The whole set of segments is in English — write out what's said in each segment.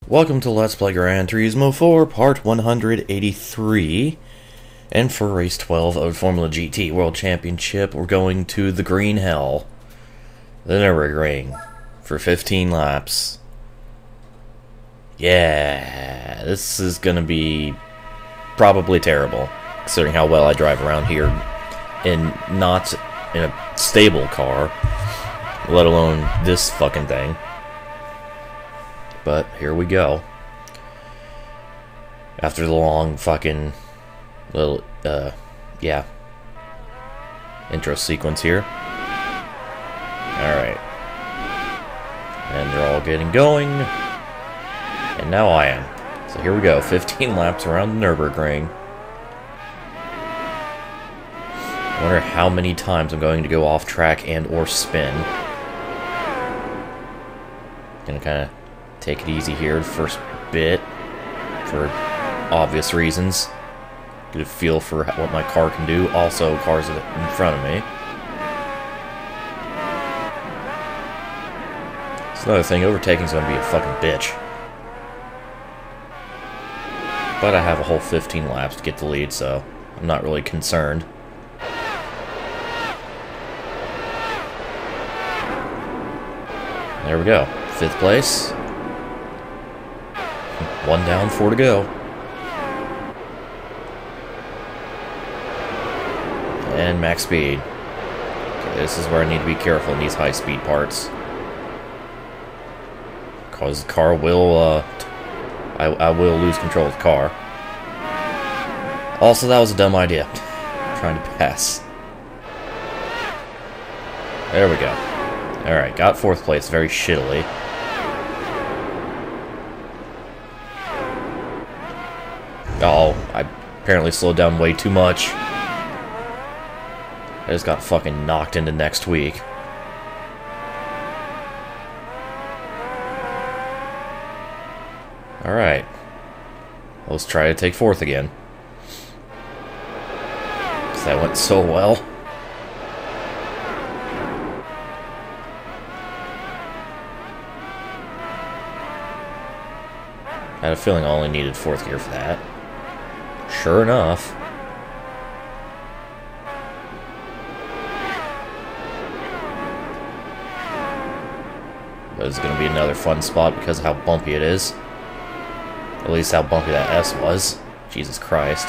Welcome to Let's Play Gran Turismo 4, part 183. And for race 12 of Formula GT World Championship, we're going to the Green Hell, the Nürburgring, for 15 laps. Yeah, this is gonna be probably terrible, considering how well I drive around here in not in a stable car, let alone this fucking thing. But here we go. After the long fucking little, intro sequence here. Alright. And they're all getting going. And now I am. So here we go. 15 laps around the Nürburgring. I wonder how many times I'm going to go off track and or spin. Gonna kind of take it easy here the first bit, for obvious reasons. Get a feel for what my car can do. Also, cars in front of me. It's another thing, overtaking is going to be a fucking bitch. But I have a whole 15 laps to get the lead, so I'm not really concerned. There we go. 5th place. 1 down, 4 to go. And max speed. Okay, this is where I need to be careful in these high-speed parts, because the car will, I will lose control of the car. Also, that was a dumb idea. Trying to pass. There we go. Alright, got 4th place very shittily. Oh, I apparently slowed down way too much. I just got fucking knocked into next week. Alright. Let's try to take 4th again. Because that went so well. I had a feeling I only needed 4th gear for that. Sure enough. But it's going to be another fun spot because of how bumpy it is. At least how bumpy that S was. Jesus Christ.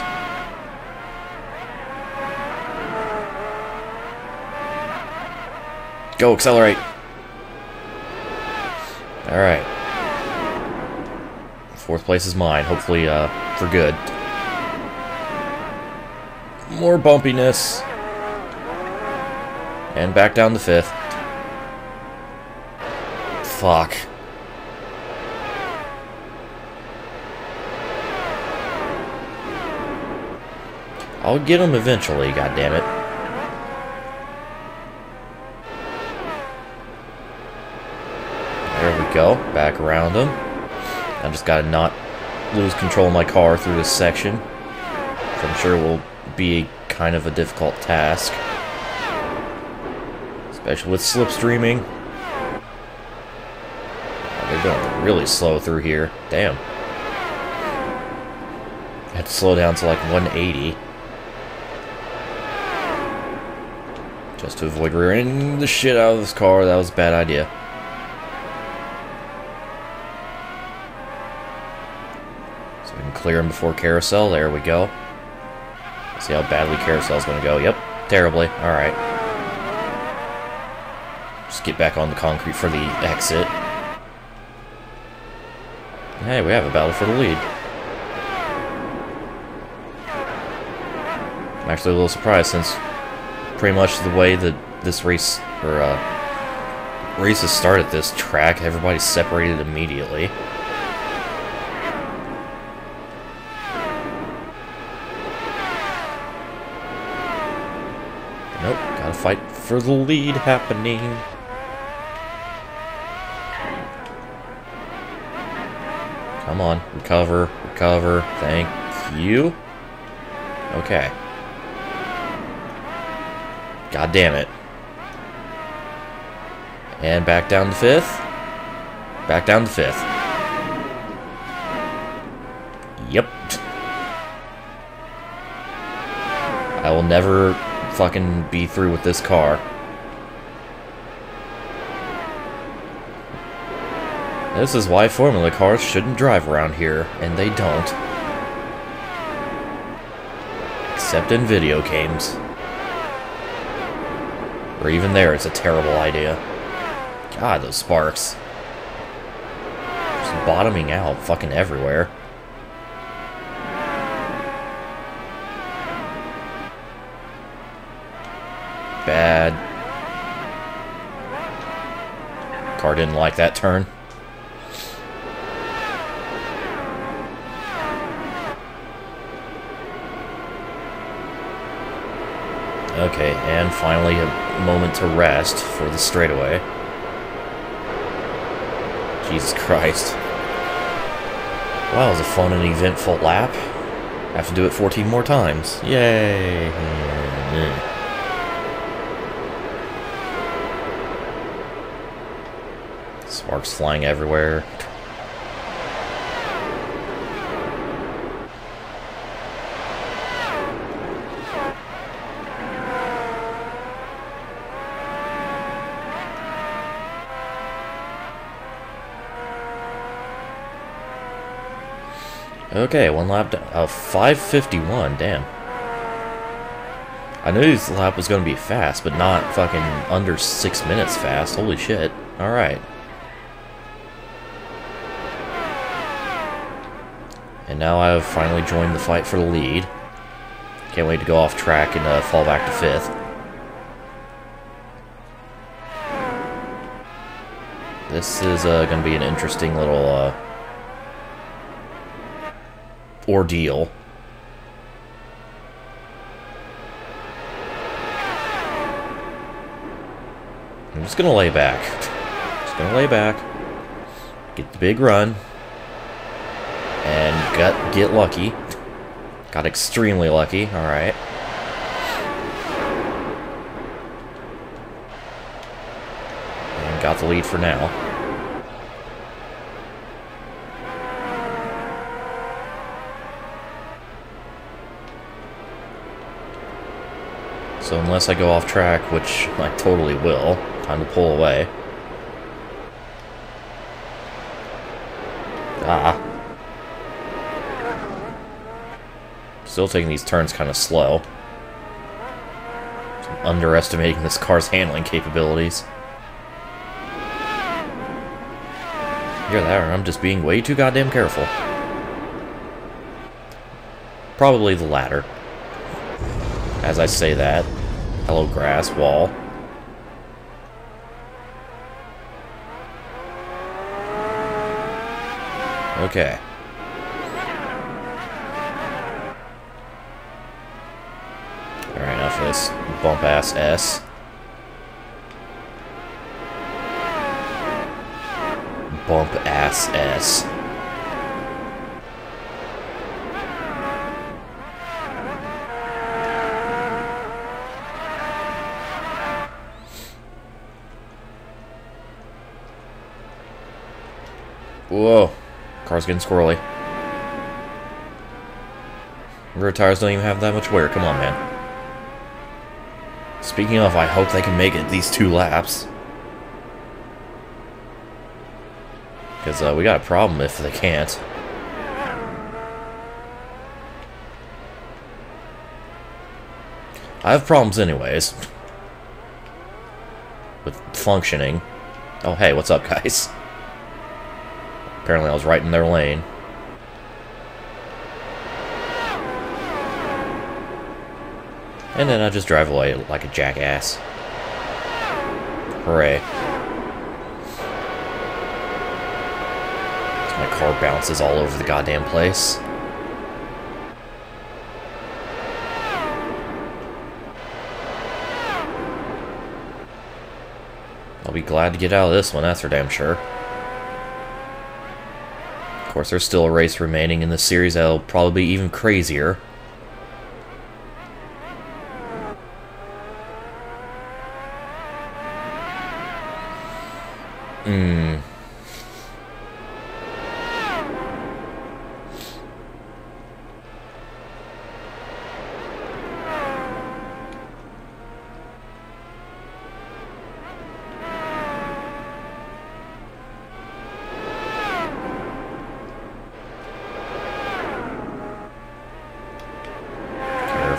Go, accelerate! Alright. 4th place is mine, hopefully for good. More bumpiness. And back down to 5th. Fuck. I'll get him eventually, goddammit. There we go, back around him. I just gotta not lose control of my car through this section, which I'm sure will be kind of a difficult task, especially with slipstreaming. Oh, they're going really slow through here. Damn. I had to slow down to like 180 just to avoid rear-ending the shit out of this car. That was a bad idea. So we can clear him before Carousel. There we go. See how badly Carousel's going to go. Yep, terribly. Alright. Just get back on the concrete for the exit. Hey, we have a battle for the lead. I'm actually a little surprised, since pretty much the way that this race, or races start at this track, everybody's separated immediately. Nope, gotta fight for the lead happening. Come on, recover, recover, thank you. Okay. God damn it. And back down to 5th. Back down to 5th. Yep. I will never fucking be through with this car. This is why Formula cars shouldn't drive around here, and they don't. Except in video games. Or even there, it's a terrible idea. God, those sparks. Just bottoming out fucking everywhere. Bad. Car didn't like that turn. Okay, and finally a moment to rest for the straightaway. Jesus Christ. Wow, it was a fun and eventful lap. I have to do it 14 more times. Yay! Sparks flying everywhere. Okay, one lap down. 5:51, damn. I knew this lap was going to be fast, but not fucking under 6 minutes fast. Holy shit. Alright. And now I have finally joined the fight for the lead. Can't wait to go off track and fall back to 5th. This is going to be an interesting little ordeal. I'm just gonna lay back. Just gonna lay back. Get the big run. And get lucky. Got extremely lucky. Alright. And got the lead for now. So unless I go off track, which I totally will, time to pull away. Ah. Still taking these turns kind of slow. So I'm underestimating this car's handling capabilities. Either that or I'm just being way too goddamn careful. Probably the latter. As I say that. Hello, grass wall. Okay. Alright, now for this bump-ass S. Bump-ass S. Whoa. Car's getting squirrely. Rear tires don't even have that much wear. Come on, man. Speaking of, I hope they can make it these 2 laps. Because we got a problem if they can't. I have problems anyways. With functioning. Oh, hey, what's up, guys? Apparently I was right in their lane. And then I just drive away like a jackass. Hooray. So my car bounces all over the goddamn place. I'll be glad to get out of this one, that's for damn sure. Of course, there's still a race remaining in this series that'll probably be even crazier.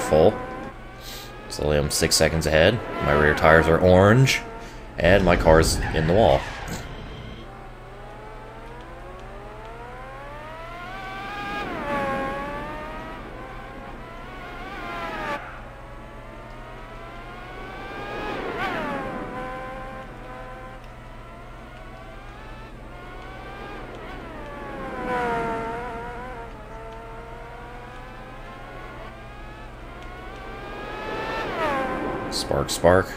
Careful. So I'm 6 seconds ahead. My rear tires are orange. And my car's in the wall. Spark, spark.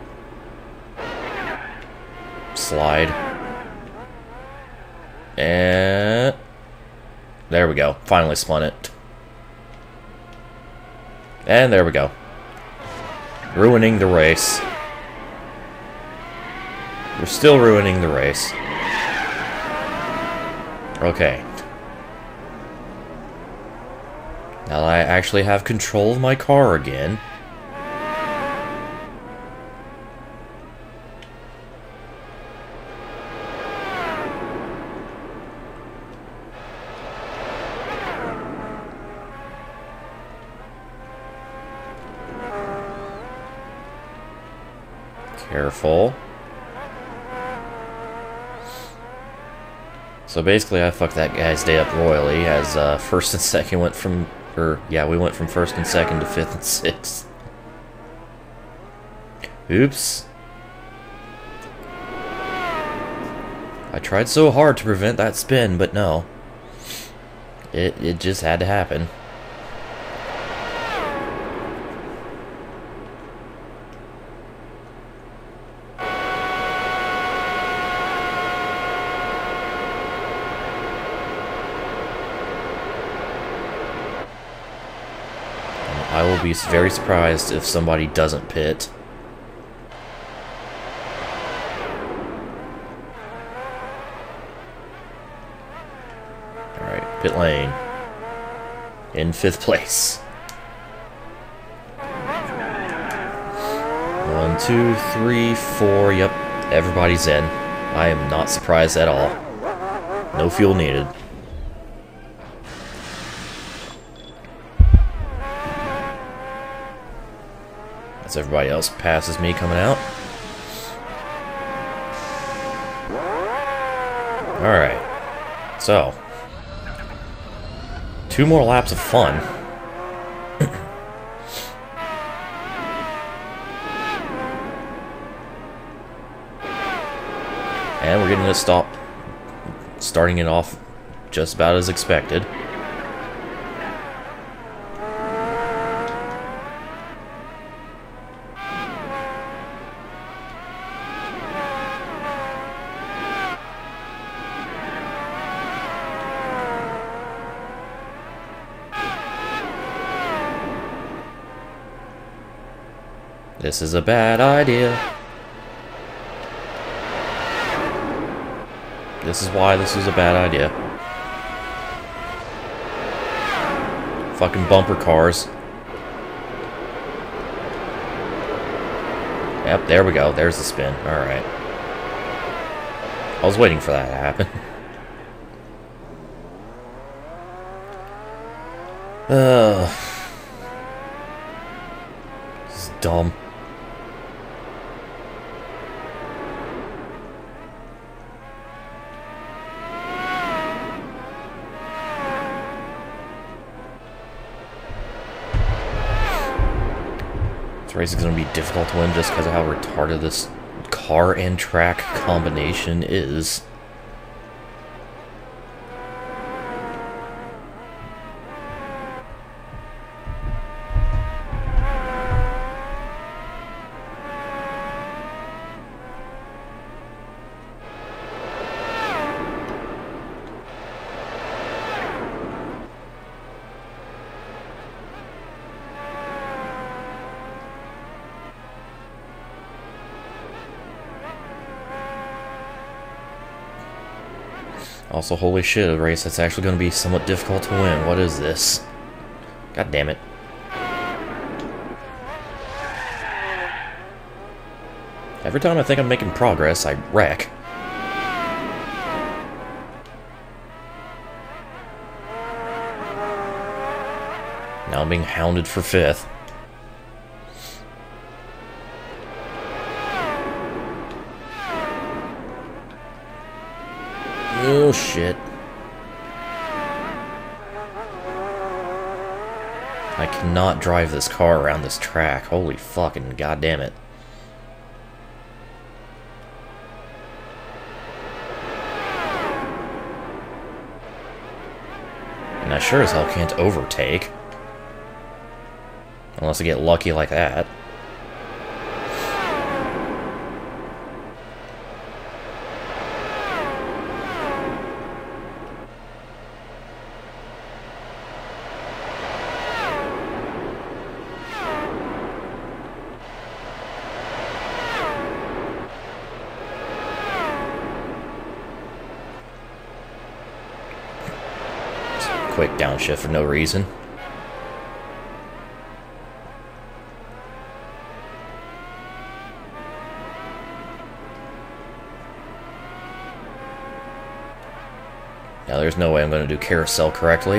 Slide. And there we go. Finally spun it. And there we go. Ruining the race. We're still ruining the race. Okay. Now that I actually have control of my car again. Careful. So basically I fucked that guy's day up royally, as first and second went from, we went from first and second to fifth and sixth. Oops. I tried so hard to prevent that spin, but no. It just had to happen. I will be very surprised if somebody doesn't pit. Alright, pit lane. In 5th place. 1, 2, 3, 4, yep, everybody's in. I am not surprised at all. No fuel needed. As everybody else passes me coming out. Alright. So. 2 more laps of fun. And we're getting to stop. Starting it off just about as expected. This is a bad idea. This is why this is a bad idea. Fucking bumper cars. Yep, there we go. There's the spin. Alright. I was waiting for that to happen. This is dumb. This race is going to be difficult to win just because of how retarded this car and track combination is. Also, holy shit, a race that's actually going to be somewhat difficult to win. What is this? God damn it. Every time I think I'm making progress, I wreck. Now I'm being hounded for 5th. I cannot drive this car around this track. Holy fucking goddamn it. And I sure as hell can't overtake. Unless I get lucky like that. Quick downshift for no reason. Now there's no way I'm going to do carousel correctly.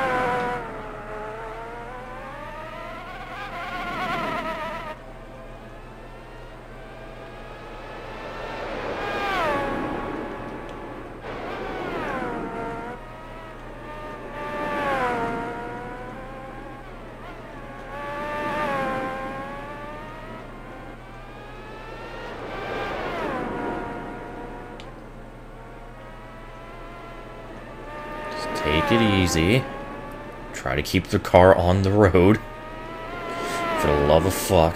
Take it easy. Try to keep the car on the road. For the love of fuck.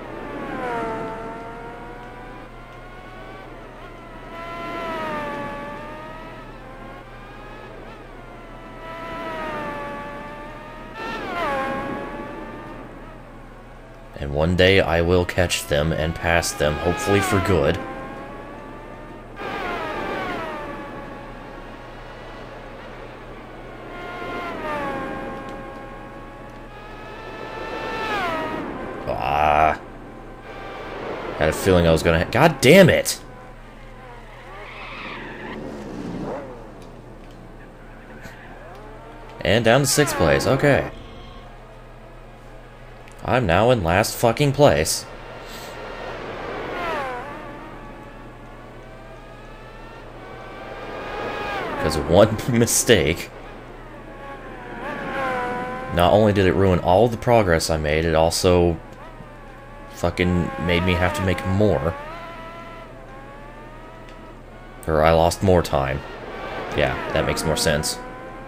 And one day I will catch them and pass them, hopefully for good. Had a feeling I was gonna... God damn it! And down to 6th place, okay. I'm now in last fucking place. Because of one mistake. Not only did it ruin all of the progress I made, it also fucking made me have to make more. Or I lost more time. Yeah, that makes more sense.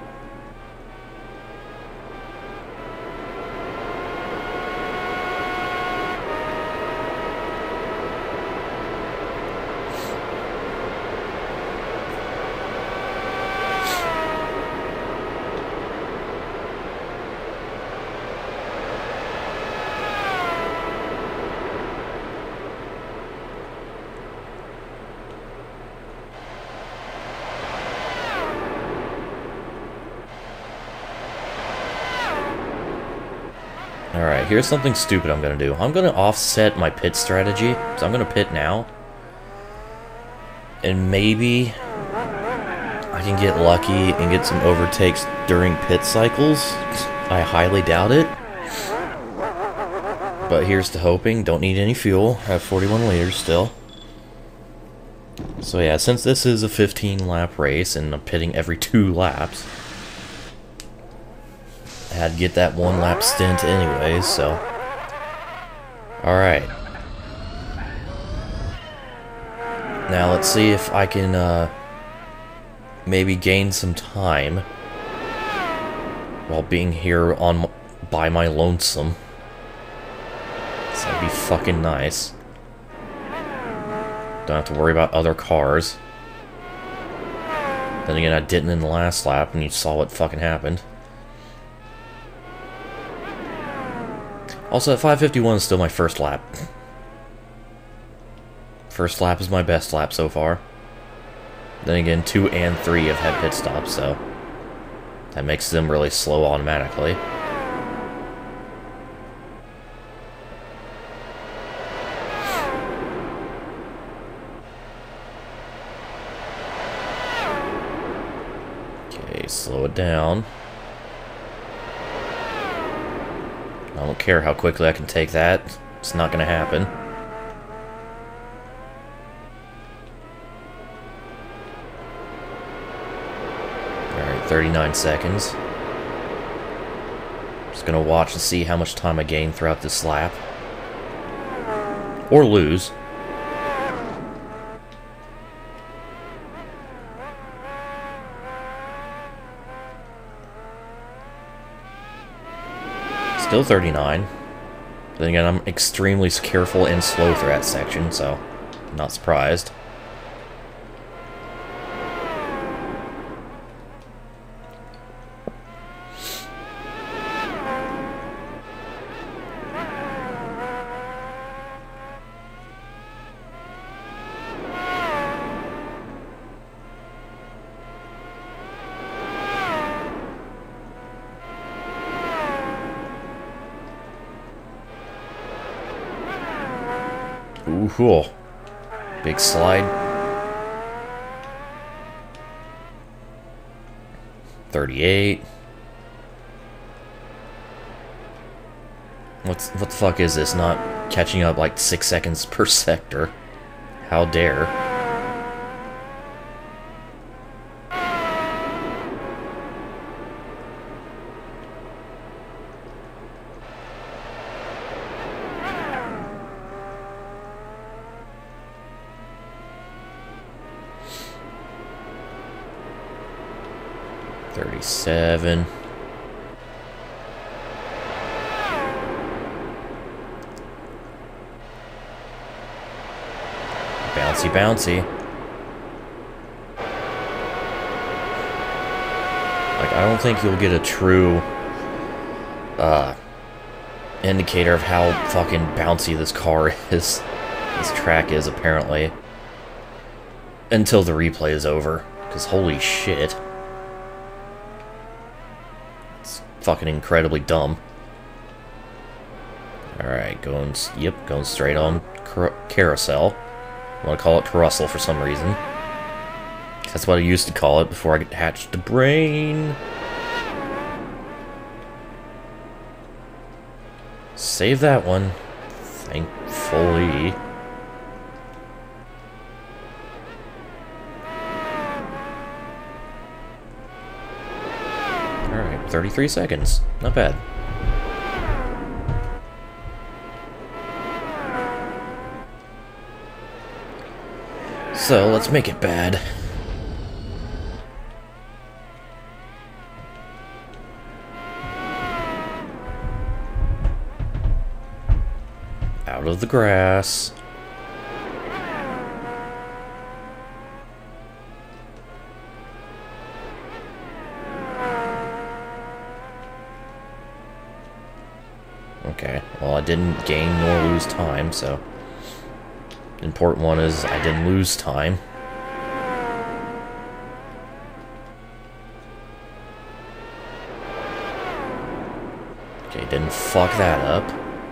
Alright, here's something stupid I'm gonna do. I'm gonna offset my pit strategy, so I'm gonna pit now. And maybe I can get lucky and get some overtakes during pit cycles. I highly doubt it. But here's to hoping. Don't need any fuel. I have 41 liters still. So yeah, since this is a 15-lap race and I'm pitting every 2 laps, I had to get that 1-lap stint anyways, so... Alright. Now let's see if I can, maybe gain some time while being here by my lonesome. So that'd be fucking nice. Don't have to worry about other cars. Then again, I didn't in the last lap, and you saw what fucking happened. Also, that 551 is still my first lap. First lap is my best lap so far. Then again, 2 and 3 have had pit stops, so that makes them really slow automatically. Okay, slow it down. I don't care how quickly I can take that. It's not gonna happen. Alright, 39 seconds. Just gonna watch and see how much time I gain throughout this lap. Or lose. Still 39. Then again, I'm extremely careful and slow through that section, so I'm not surprised. Ooh, cool. Big slide. 38. What the fuck is this? Not catching up like 6 seconds per sector. How dare. .37. Bouncy, bouncy. Like, I don't think you'll get a true indicator of how fucking bouncy this car is. This track is, apparently. Until the replay is over. Because holy shit. Fucking incredibly dumb. Alright, going straight on carousel. I want to call it carousel for some reason. That's what I used to call it before I hatched the brain. Save that one. Thankfully. Alright, 33 seconds. Not bad. So, let's make it bad. Out of the grass. Okay, well, I didn't gain nor lose time, so... The important one is I didn't lose time. Okay, didn't fuck that up.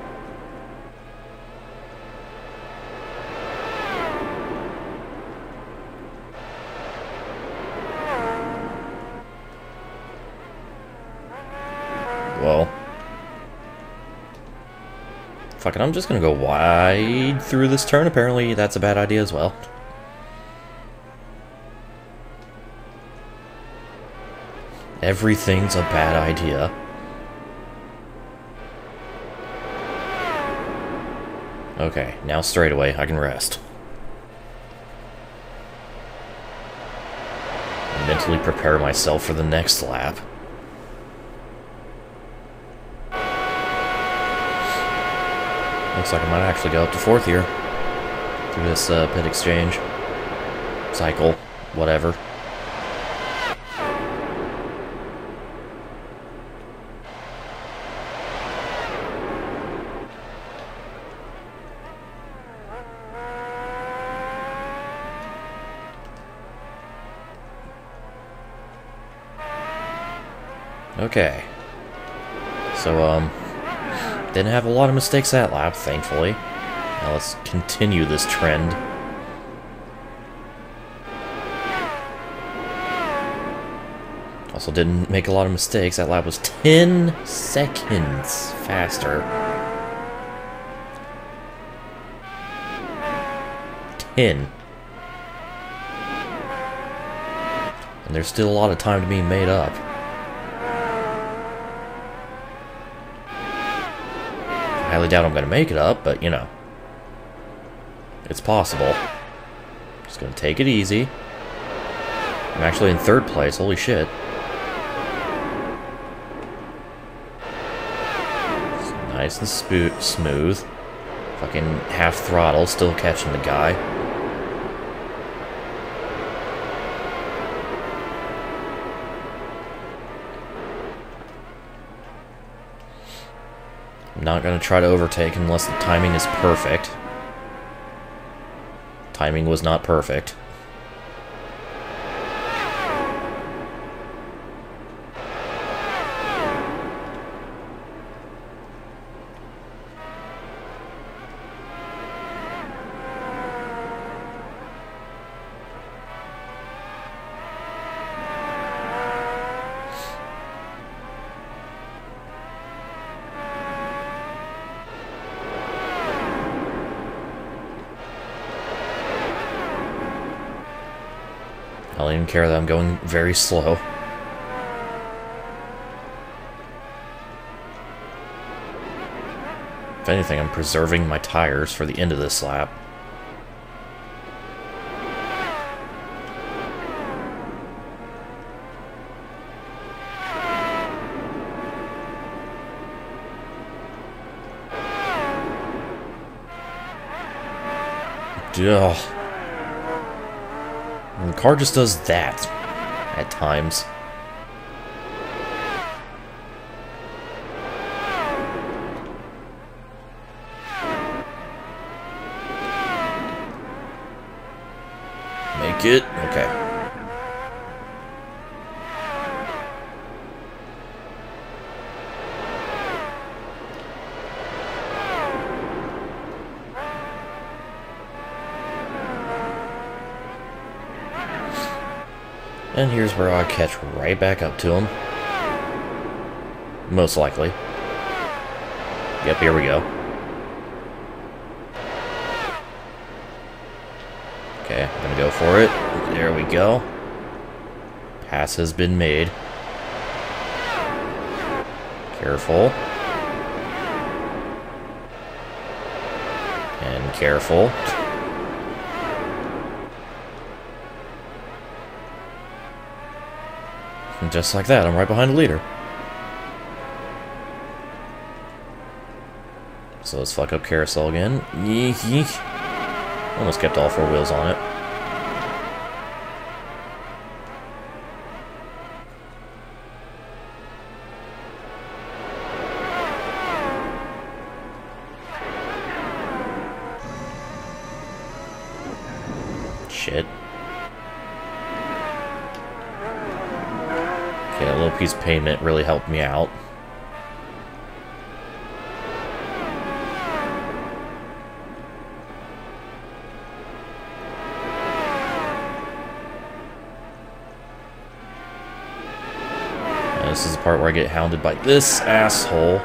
Well... Fuck it, I'm just gonna go wide through this turn. Apparently that's a bad idea as well. Everything's a bad idea. Okay, now straight away I can rest. And mentally prepare myself for the next lap. Looks like I might actually go up to 4th here. Through this pit exchange. Cycle. Whatever. Okay. So, didn't have a lot of mistakes that lap, thankfully. Now let's continue this trend. Also didn't make a lot of mistakes. That lap was 10 seconds faster. 10. And there's still a lot of time to be made up. highly doubt I'm going to make it up, but, you know. It's possible. Just going to take it easy. I'm actually in 3rd place, holy shit. It's nice and smooth. Fucking half throttle, still catching the guy. I'm not going to try to overtake unless the timing is perfect. Timing was not perfect. I don't even care that I'm going very slow. If anything, I'm preserving my tires for the end of this lap. Ugh. And the car just does that at times. Make it? Okay. And here's where I'll catch right back up to him. Most likely. Yep, here we go. Okay, I'm gonna go for it. There we go. Pass has been made. Careful. And careful. And just like that, I'm right behind the leader. So let's fuck up carousel again. Yeek. Almost kept all 4 wheels on it. Shit. Okay, a little piece of pavement really helped me out. And this is the part where I get hounded by this asshole.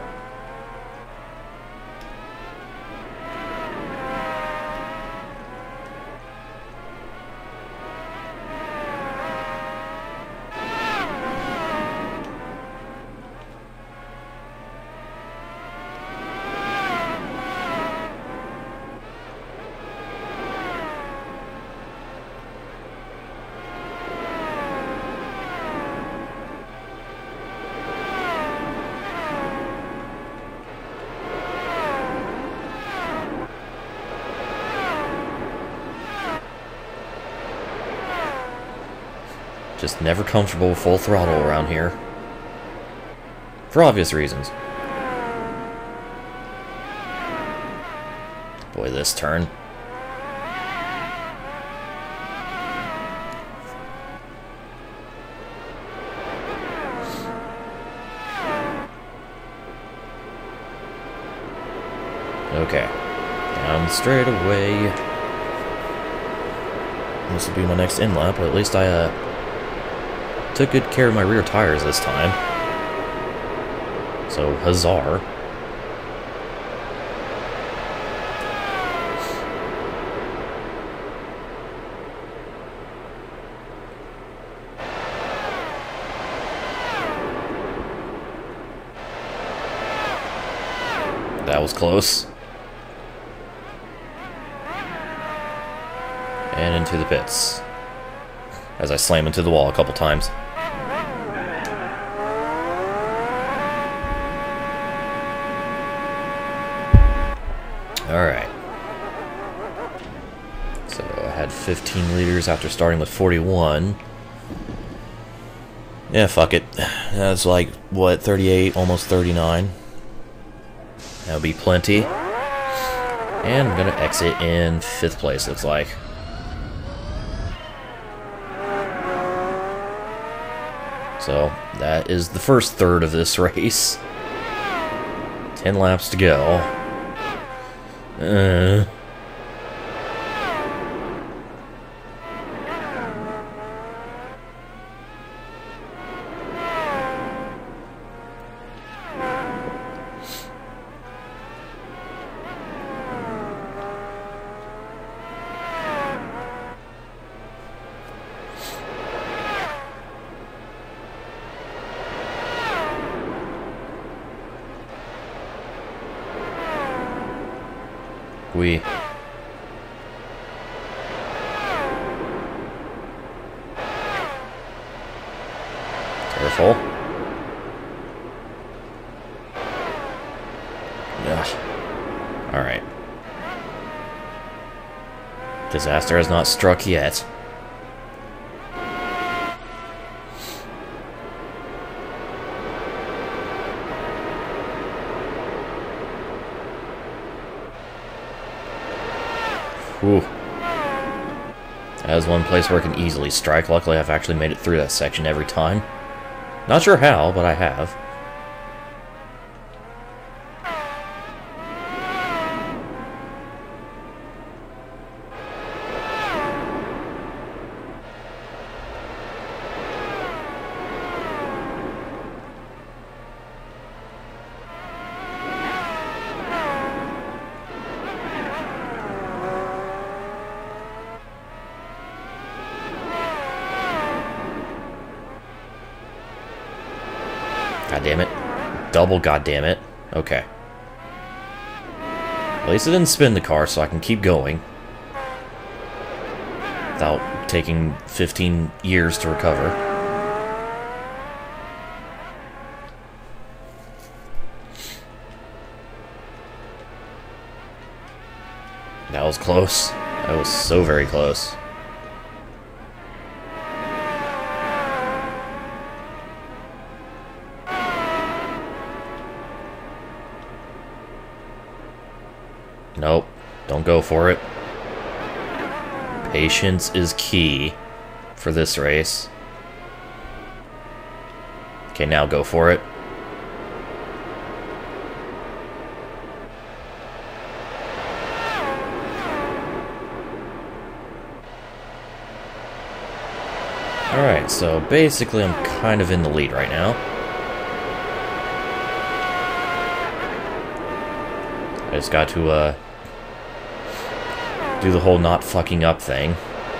Just never comfortable with full throttle around here. For obvious reasons. Boy, this turn. Okay. Down straight away. This will be my next in lap, but at least I took good care of my rear tires this time. So, huzzah. That was close. And into the pits. As I slam into the wall a couple times. Alright. So I had 15 liters after starting with 41. Yeah, fuck it. That's like, what, 38, almost 39. That'll be plenty. And I'm gonna exit in 5th place, looks like. So, that is the first third of this race. 10 laps to go. Careful. Gosh. Alright. Disaster has not struck yet. Whew. That is one place where I can easily strike. Luckily, I've actually made it through that section every time. Not sure how, but I have. God damn it. Double god damn it. Okay. At least it didn't spin the car, so I can keep going. Without taking 15 years to recover. That was close. That was so very close. Nope, don't go for it. Patience is key for this race. Okay, now go for it. Alright, so basically I'm kind of in the lead right now. I just got to, do the whole not fucking up thing.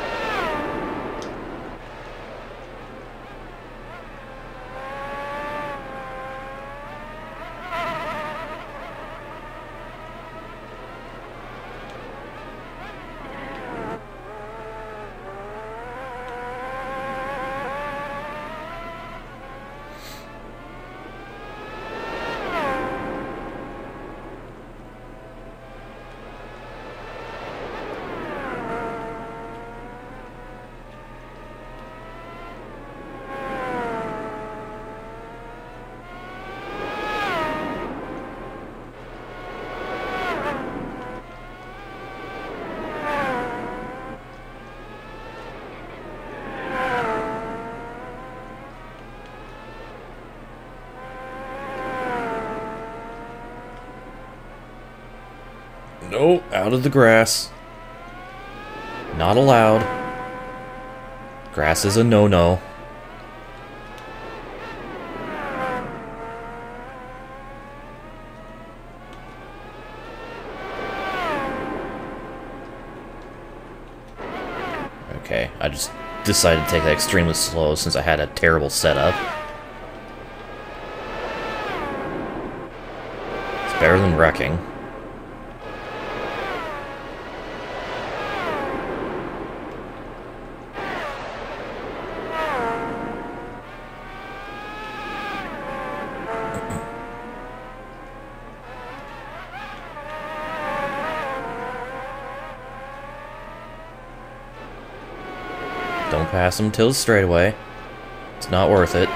No, out of the grass. Not allowed. Grass is a no-no. Okay, I just decided to take that extremely slow since I had a terrible setup. better than wrecking. Don't pass him till the straightaway. It's not worth it.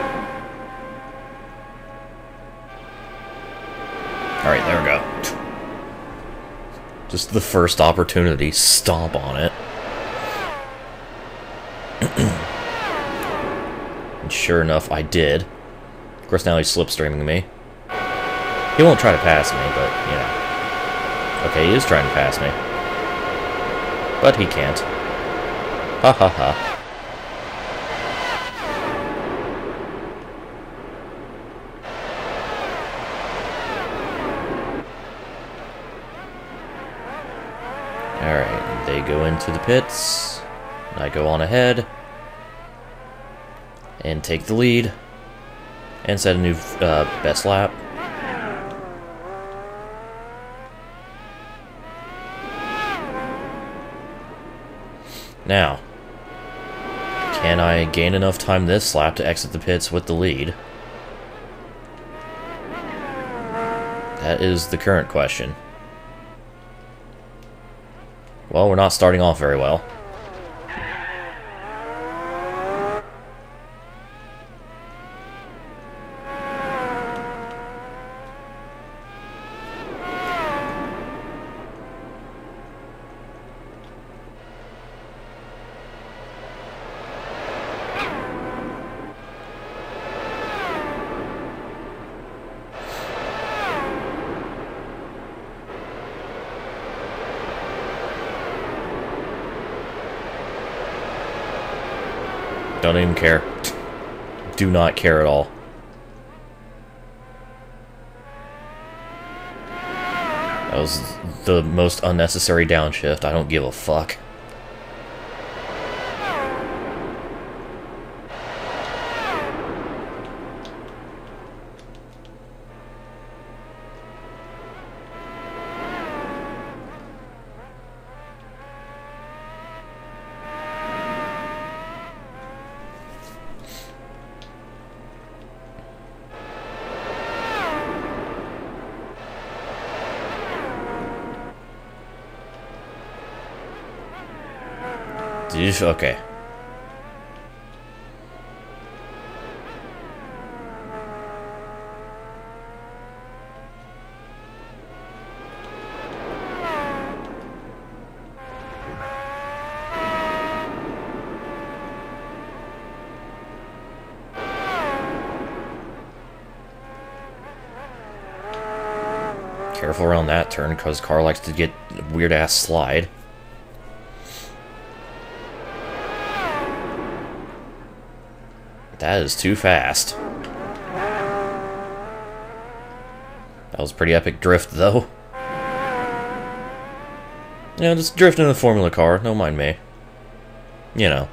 Alright, there we go. Just the first opportunity, stomp on it. And sure enough, I did. Of course, now he's slipstreaming me. He won't try to pass me, but, you know. Okay, he is trying to pass me. But he can't. Ha ha ha. Alright, they go into the pits. I go on ahead. And take the lead. And set a new best lap. Now, can I gain enough time this lap to exit the pits with the lead? That is the current question. Well, we're not starting off very well. Don't even care. Do not care at all. That was the most unnecessary downshift. I don't give a fuck. Okay. Careful around that turn, because car likes to get weird-ass slide. That is too fast. That was a pretty epic drift, though. You know, just drifting in the Formula car, don't mind me. You know.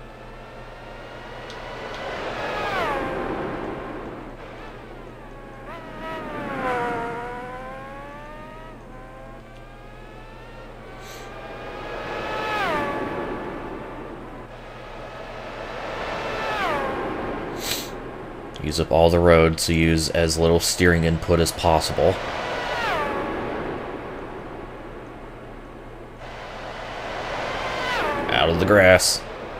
Use up all the road to use as little steering input as possible. Out of the grass.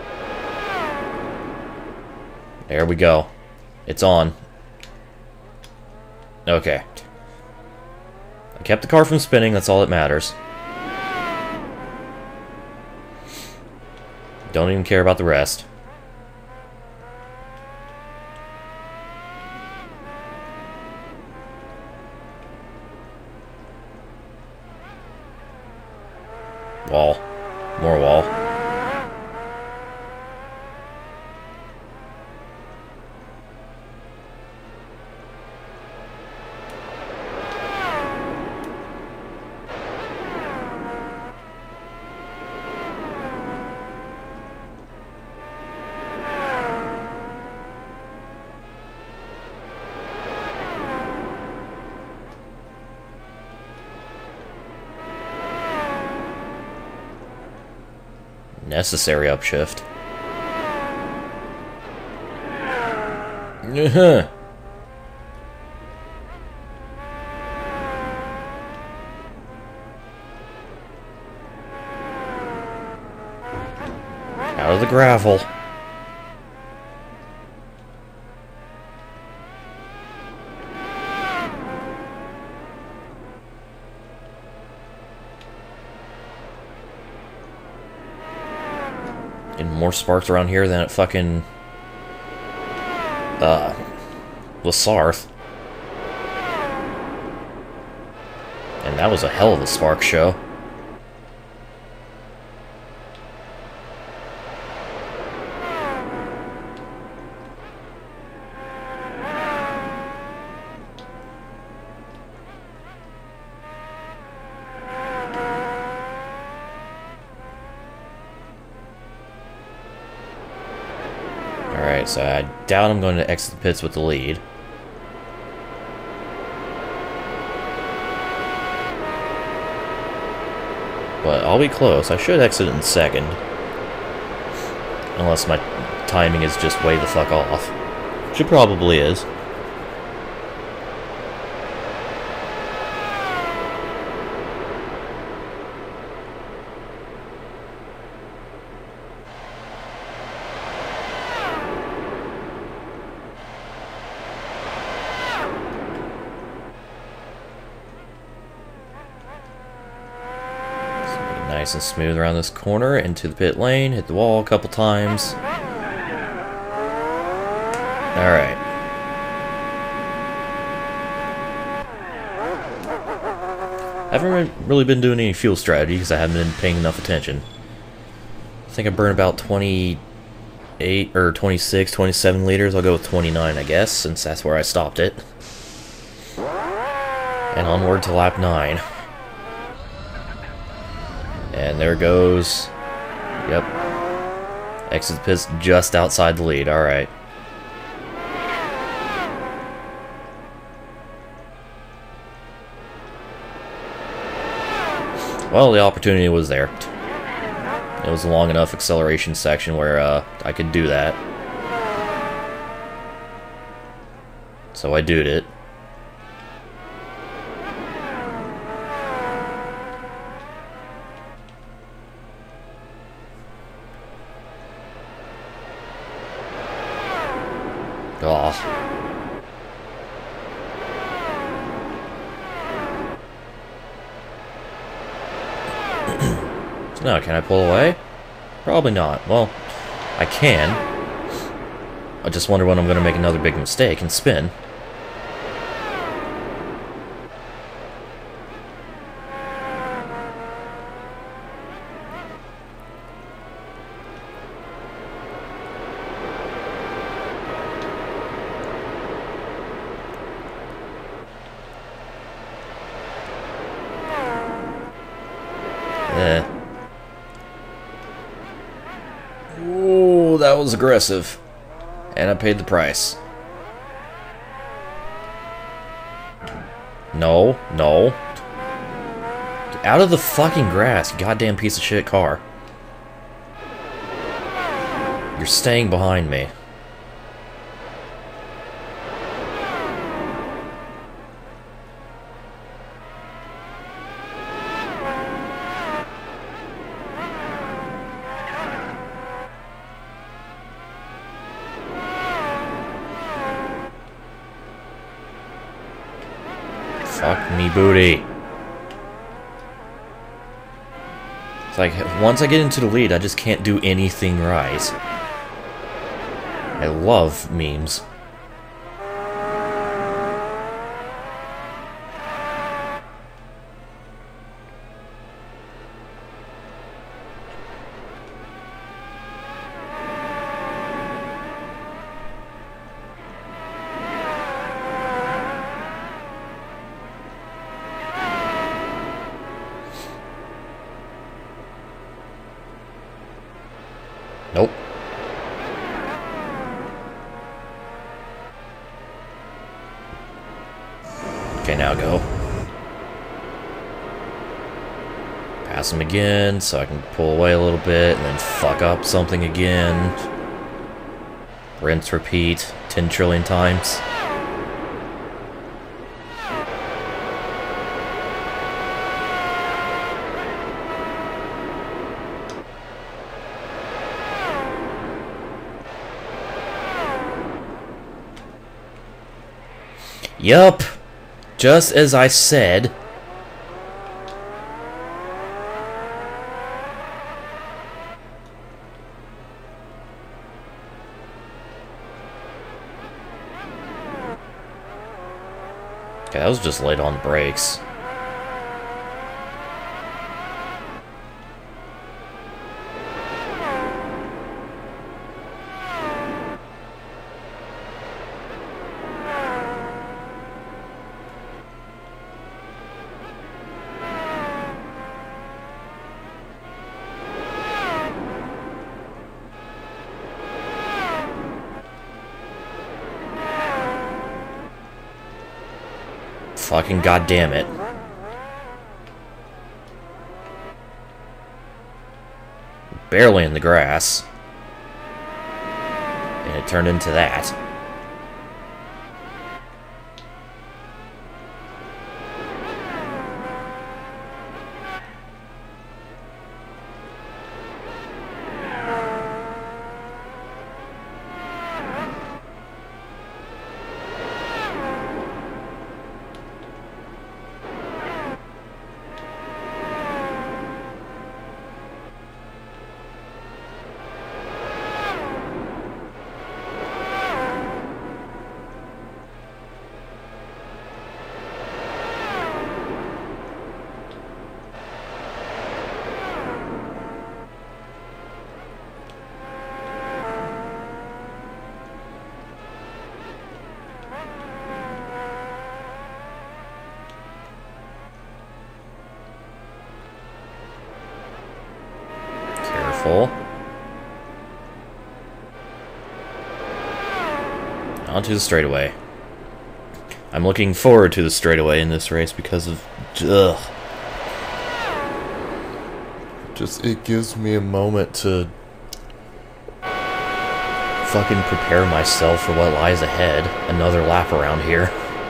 There we go. It's on. Okay. I kept the car from spinning, that's all that matters. Don't even care about the rest. Wall. More wall. Unnecessary upshift. Uh-huh. Out of the gravel. And more sparks around here than at fucking Lasarth. And that was a hell of a spark show. Alright, so I doubt I'm going to exit the pits with the lead. But I'll be close. I should exit in second. Unless my timing is just way the fuck off. Which it probably is. Nice and smooth around this corner, into the pit lane, hit the wall a couple times. Alright. I haven't really been doing any fuel strategy because I haven't been paying enough attention. I think I burn about 28 or 26, 27 liters. I'll go with 29, I guess, since that's where I stopped it. And onward to lap 9. And there goes. Yep. Exit the pits just outside the lead. Alright. Well, the opportunity was there. It was a long enough acceleration section where I could do that. So I did it. Oh. So now, can I pull away? Probably not. Well, I can. I just wonder when I'm going to make another big mistake and spin. Ooh, that was aggressive. And I paid the price. No, no. Get out of the fucking grass, you goddamn piece of shit car. You're staying behind me. Fuck me booty. It's like, once I get into the lead, I just can't do anything right. I love memes. Nope. Okay, now go. pass him again so I can pull away a little bit and then fuck up something again. Rinse, repeat 10 trillion times. Yup, just as I said. Okay, that was just late on the brakes. Fucking goddamn it. Barely in the grass. And it turned into that. Onto the straightaway. I'm looking forward to the straightaway in this race because of... Ugh. Just, it gives me a moment to fucking prepare myself for what lies ahead. Another lap around here.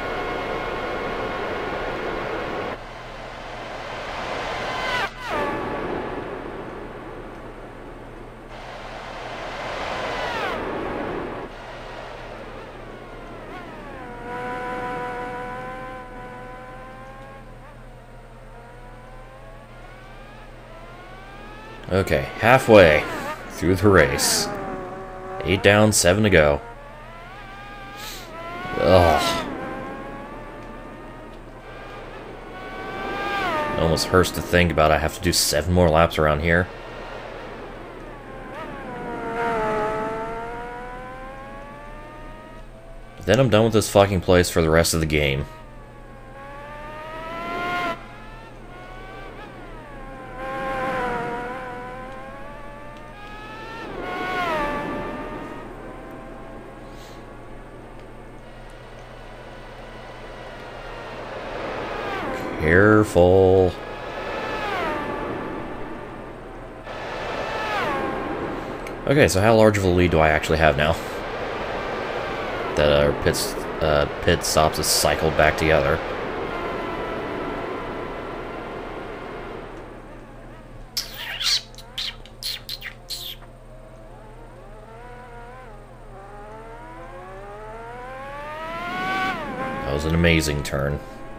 Okay, halfway through the race. 8 down, 7 to go. Ugh. It almost hurts to think about I have to do 7 more laps around here. But then I'm done with this fucking place for the rest of the game. Careful. Okay, so how large of a lead do I actually have now? That our pit stops is cycled back together. That was an amazing turn.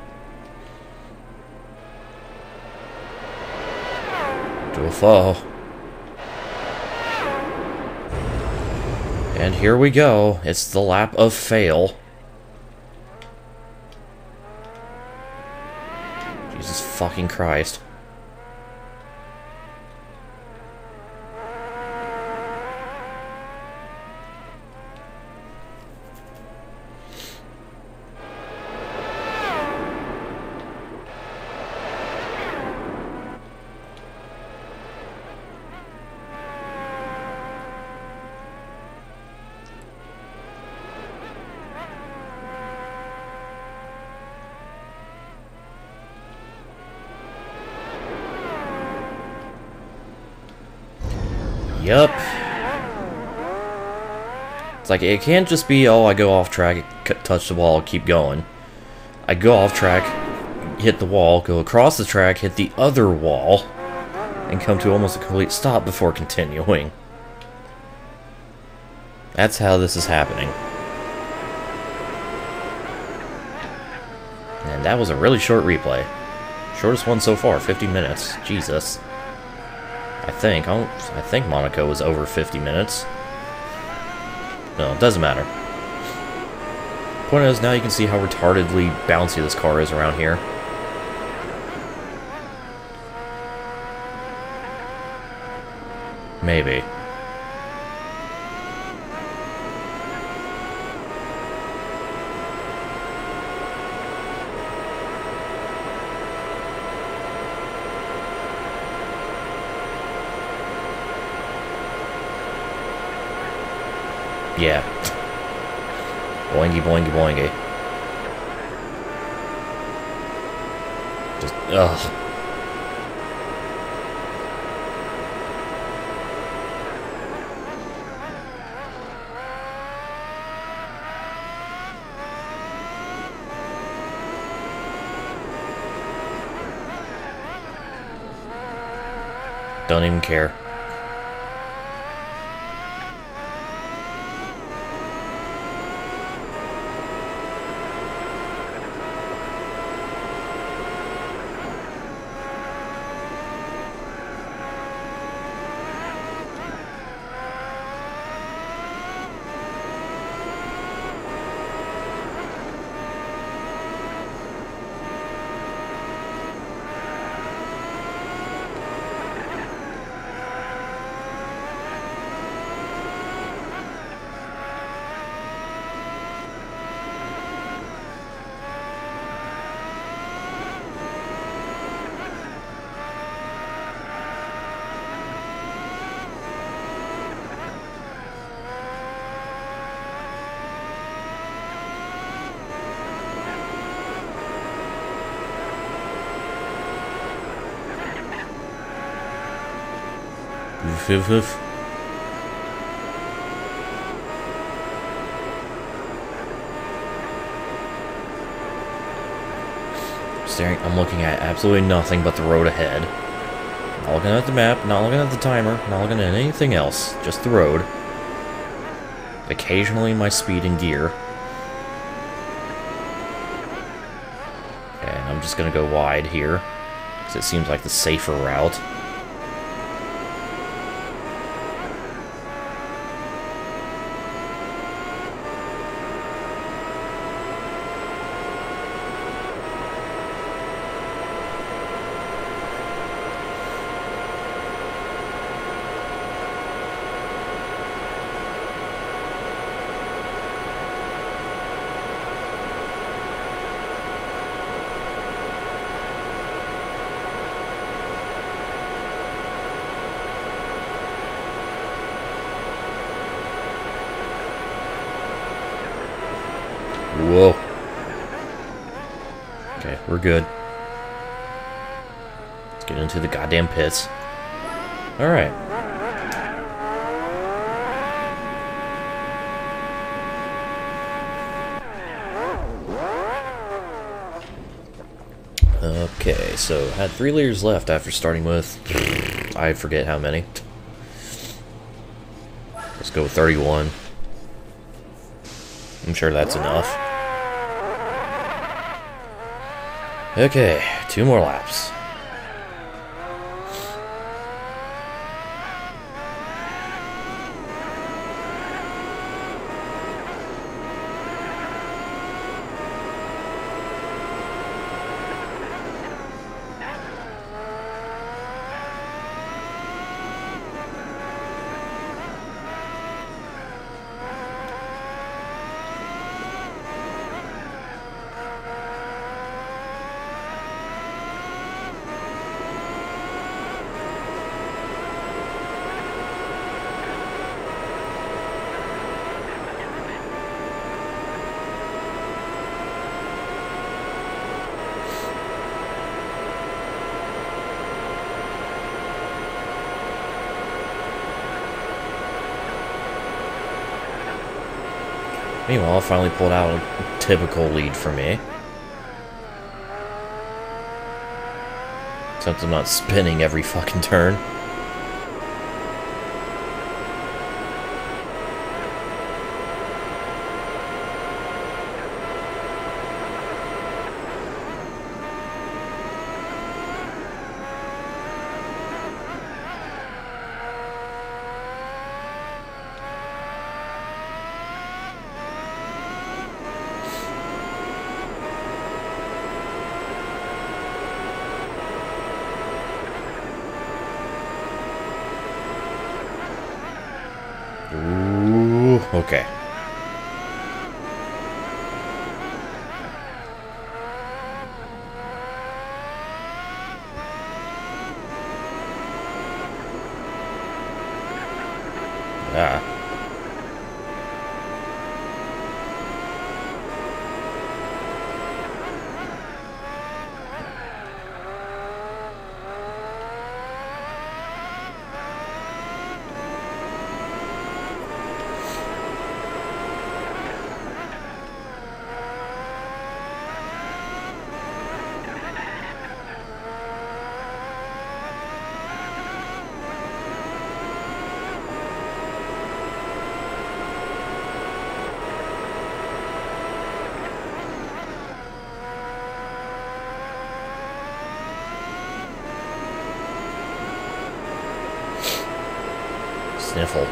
To a fall. And here we go. It's the lap of fail. Jesus fucking Christ. Yup. It's like, it can't just be, oh, I go off track, touch the wall, keep going. I go off track, hit the wall, go across the track, hit the other wall, and come to almost a complete stop before continuing. That's how this is happening. And that was a really short replay. Shortest one so far, 50 minutes. Jesus. I think Monaco was over 50 minutes. No, it doesn't matter. Point is, now you can see how retardedly bouncy this car is around here. Maybe. Yeah. Boingy, boingy, boingy. Just, ugh. Don't even care. Oof, oof, oof. I'm looking at absolutely nothing but the road ahead. Not looking at the map, not looking at the timer, not looking at anything else, just the road. Occasionally my speed and gear. And I'm just gonna go wide here, because it seems like the safer route. Whoa. Okay, we're good. Let's get into the goddamn pits. Alright. Okay, so had 3 liters left after starting with, I forget how many. Let's go with 31. I'm sure that's enough. Okay, 2 more laps. Meanwhile, I finally pulled out a typical lead for me. Except I'm not spinning every fucking turn. Ooh, okay. Ah. Sniffle.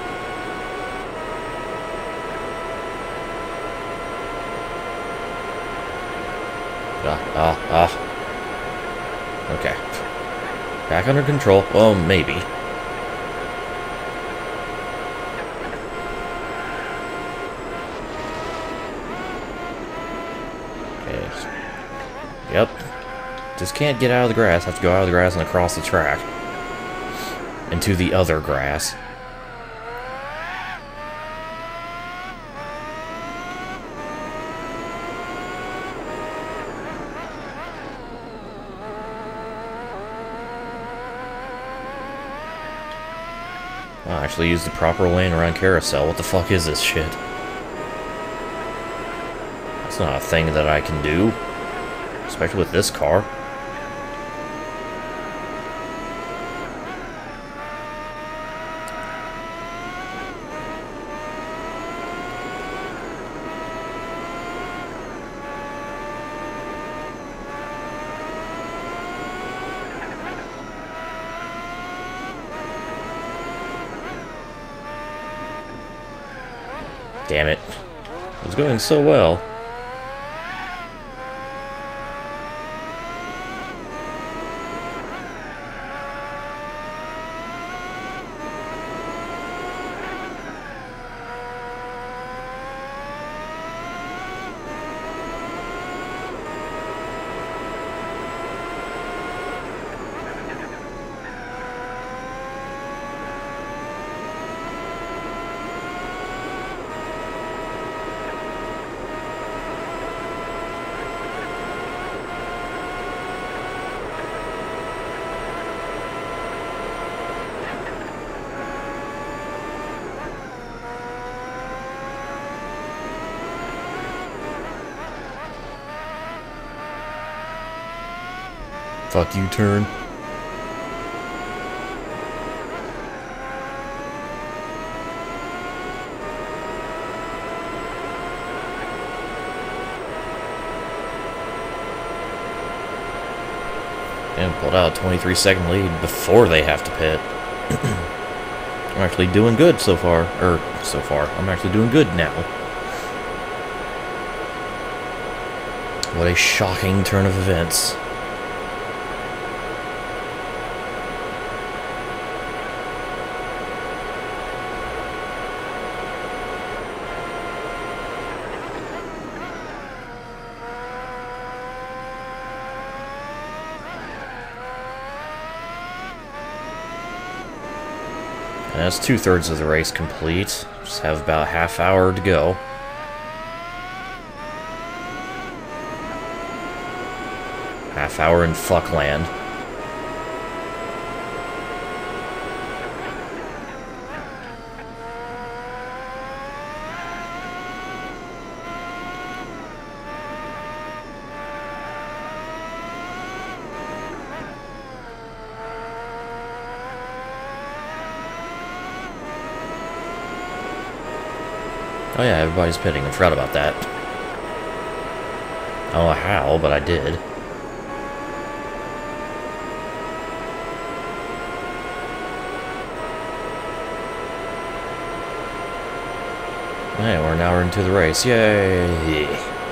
Okay. Back under control. Well, maybe. Okay. Yep. Just can't get out of the grass. Have to go out of the grass and across the track. Into the other grass. I actually used the proper lane around carousel. What the fuck is this shit? That's not a thing that I can do. Especially with this car. Damn it. It was going so well. Fuck you, turn. And pulled out a 23-second lead before they have to pit. I'm actually doing good so far. I'm actually doing good now. What a shocking turn of events. And that's 2/3 of the race complete. Just have about a half hour to go. Half hour in fuckland. Oh yeah, everybody's pitting. I forgot about that. I don't know how, but I did. Hey, we're now into the race. Yay!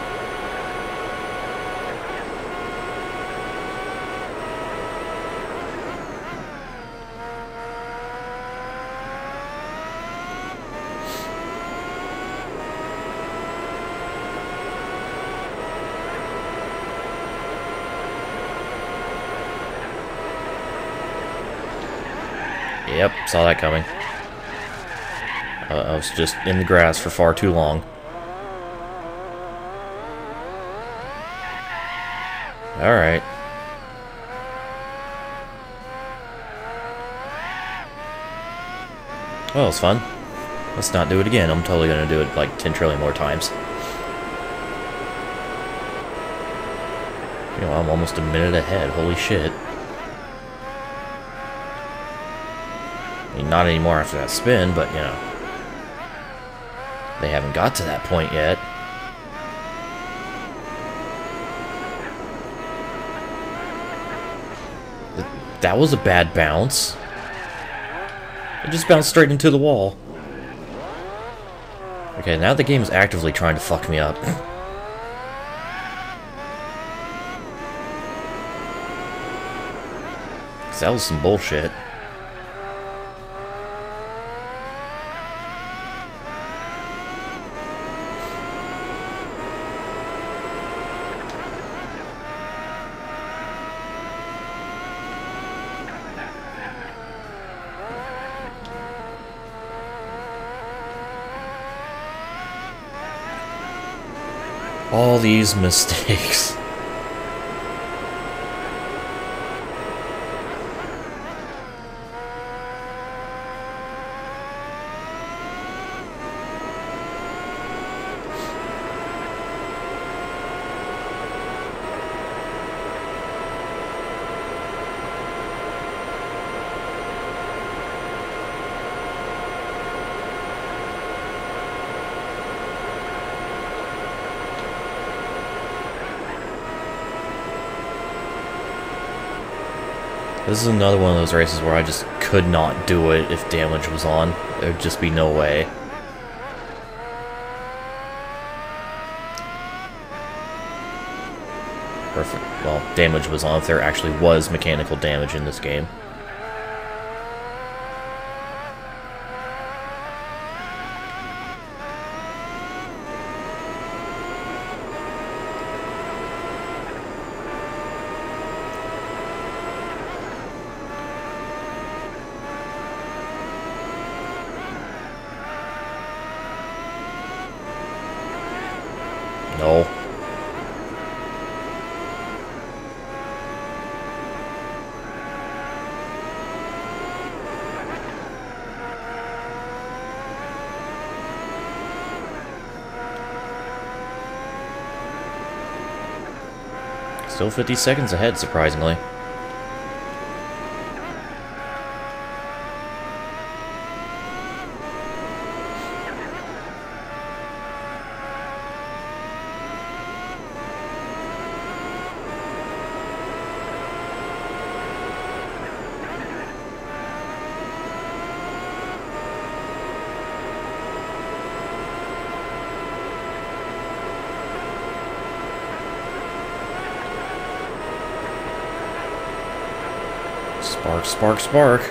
Yep, saw that coming. I was just in the grass for far too long. Alright. Well, it's fun. Let's not do it again. I'm totally gonna do it like 10 trillion more times. You know, I'm almost a minute ahead. Holy shit. I mean, not anymore after that spin, but, you know. They haven't got to that point yet. That was a bad bounce. It just bounced straight into the wall. Okay, now the game's actively trying to fuck me up. 'Cause that was some bullshit. All these mistakes. This is another one of those races where I just could not do it if damage was on. There'd just be no way. Perfect. Well, damage was on if there actually was mechanical damage in this game. No. Still 50 seconds ahead, surprisingly. Spark, spark, spark.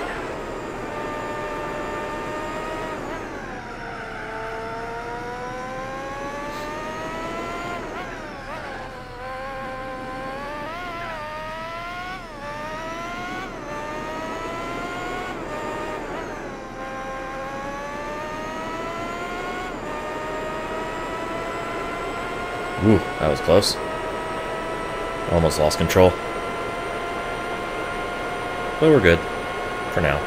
Ooh, that was close. Almost lost control. But we're good. For now.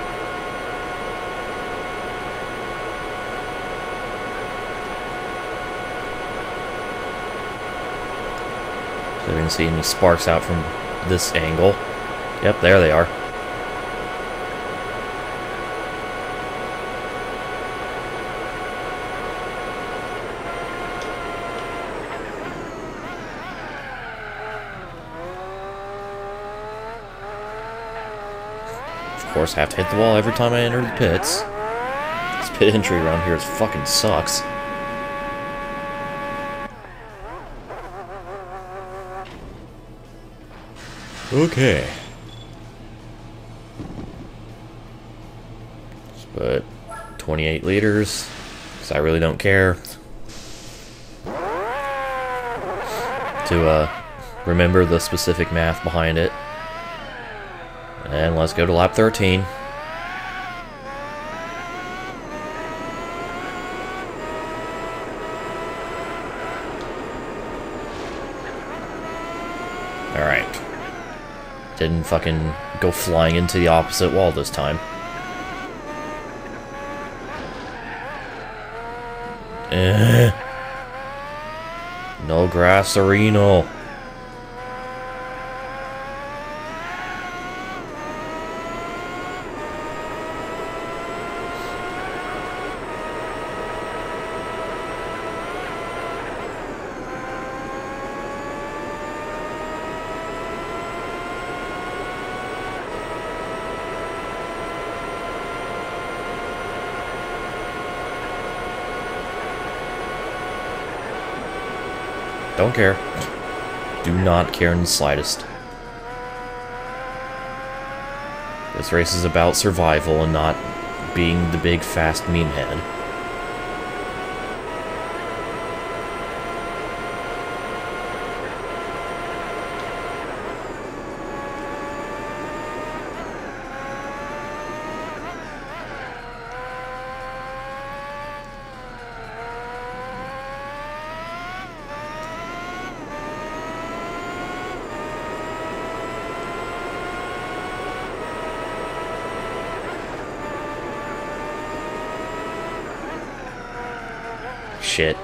So we can see any sparks out from this angle. Yep, there they are. course, have to hit the wall every time I enter the pits. This pit entry around here fucking sucks. Okay. But 28 liters, because I really don't care. To remember the specific math behind it. And let's go to lap 13. Alright. Didn't fucking go flying into the opposite wall this time. No grass arena. Don't care. Do not care in the slightest. This race is about survival and not being the big fast meme head. Shit.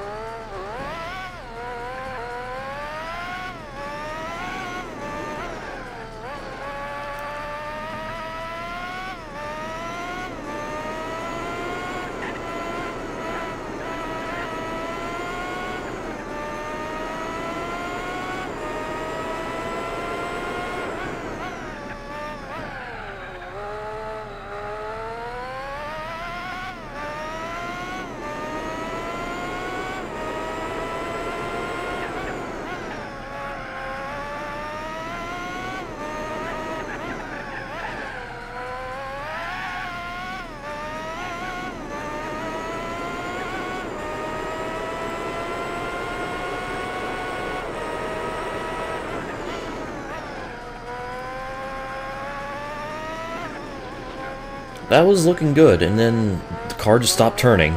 That was looking good, and then the car just stopped turning.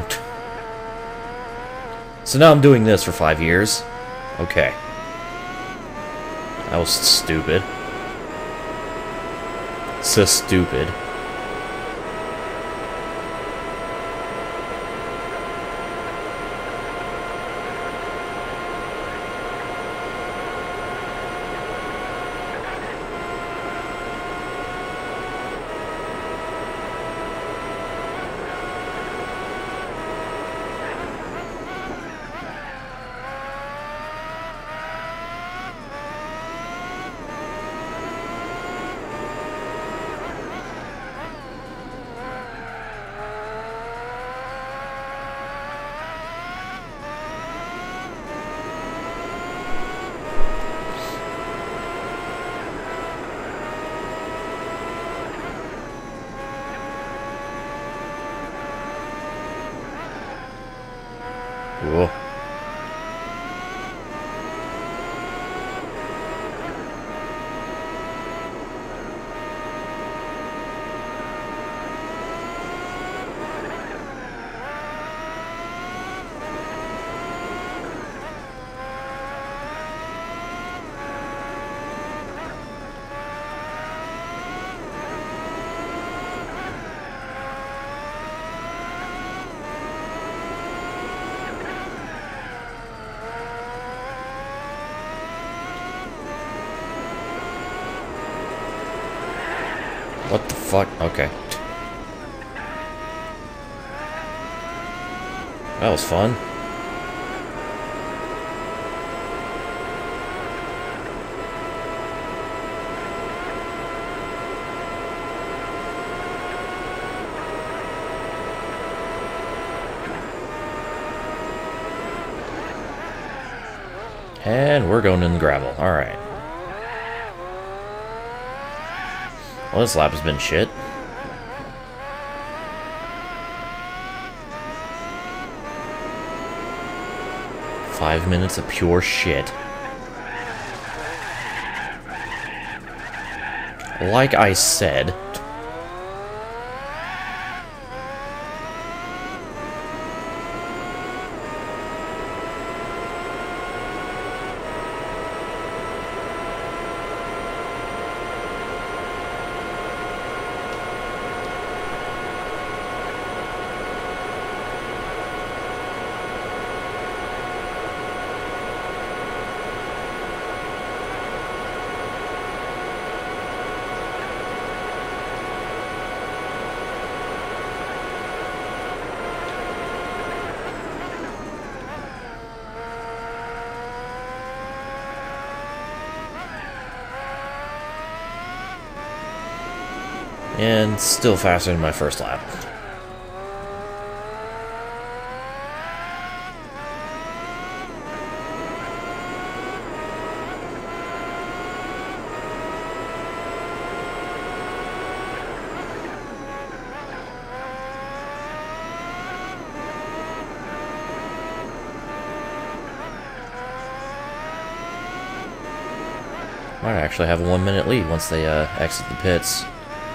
So now I'm doing this for 5 years. Okay. That was stupid. So stupid. Whoa. What the fuck? Okay. That was fun. And we're going in the gravel. Alright. Well, this lap has been shit. Five minutes of pure shit. Like I said... And still faster than my first lap. Might actually have a 1 minute lead once they exit the pits.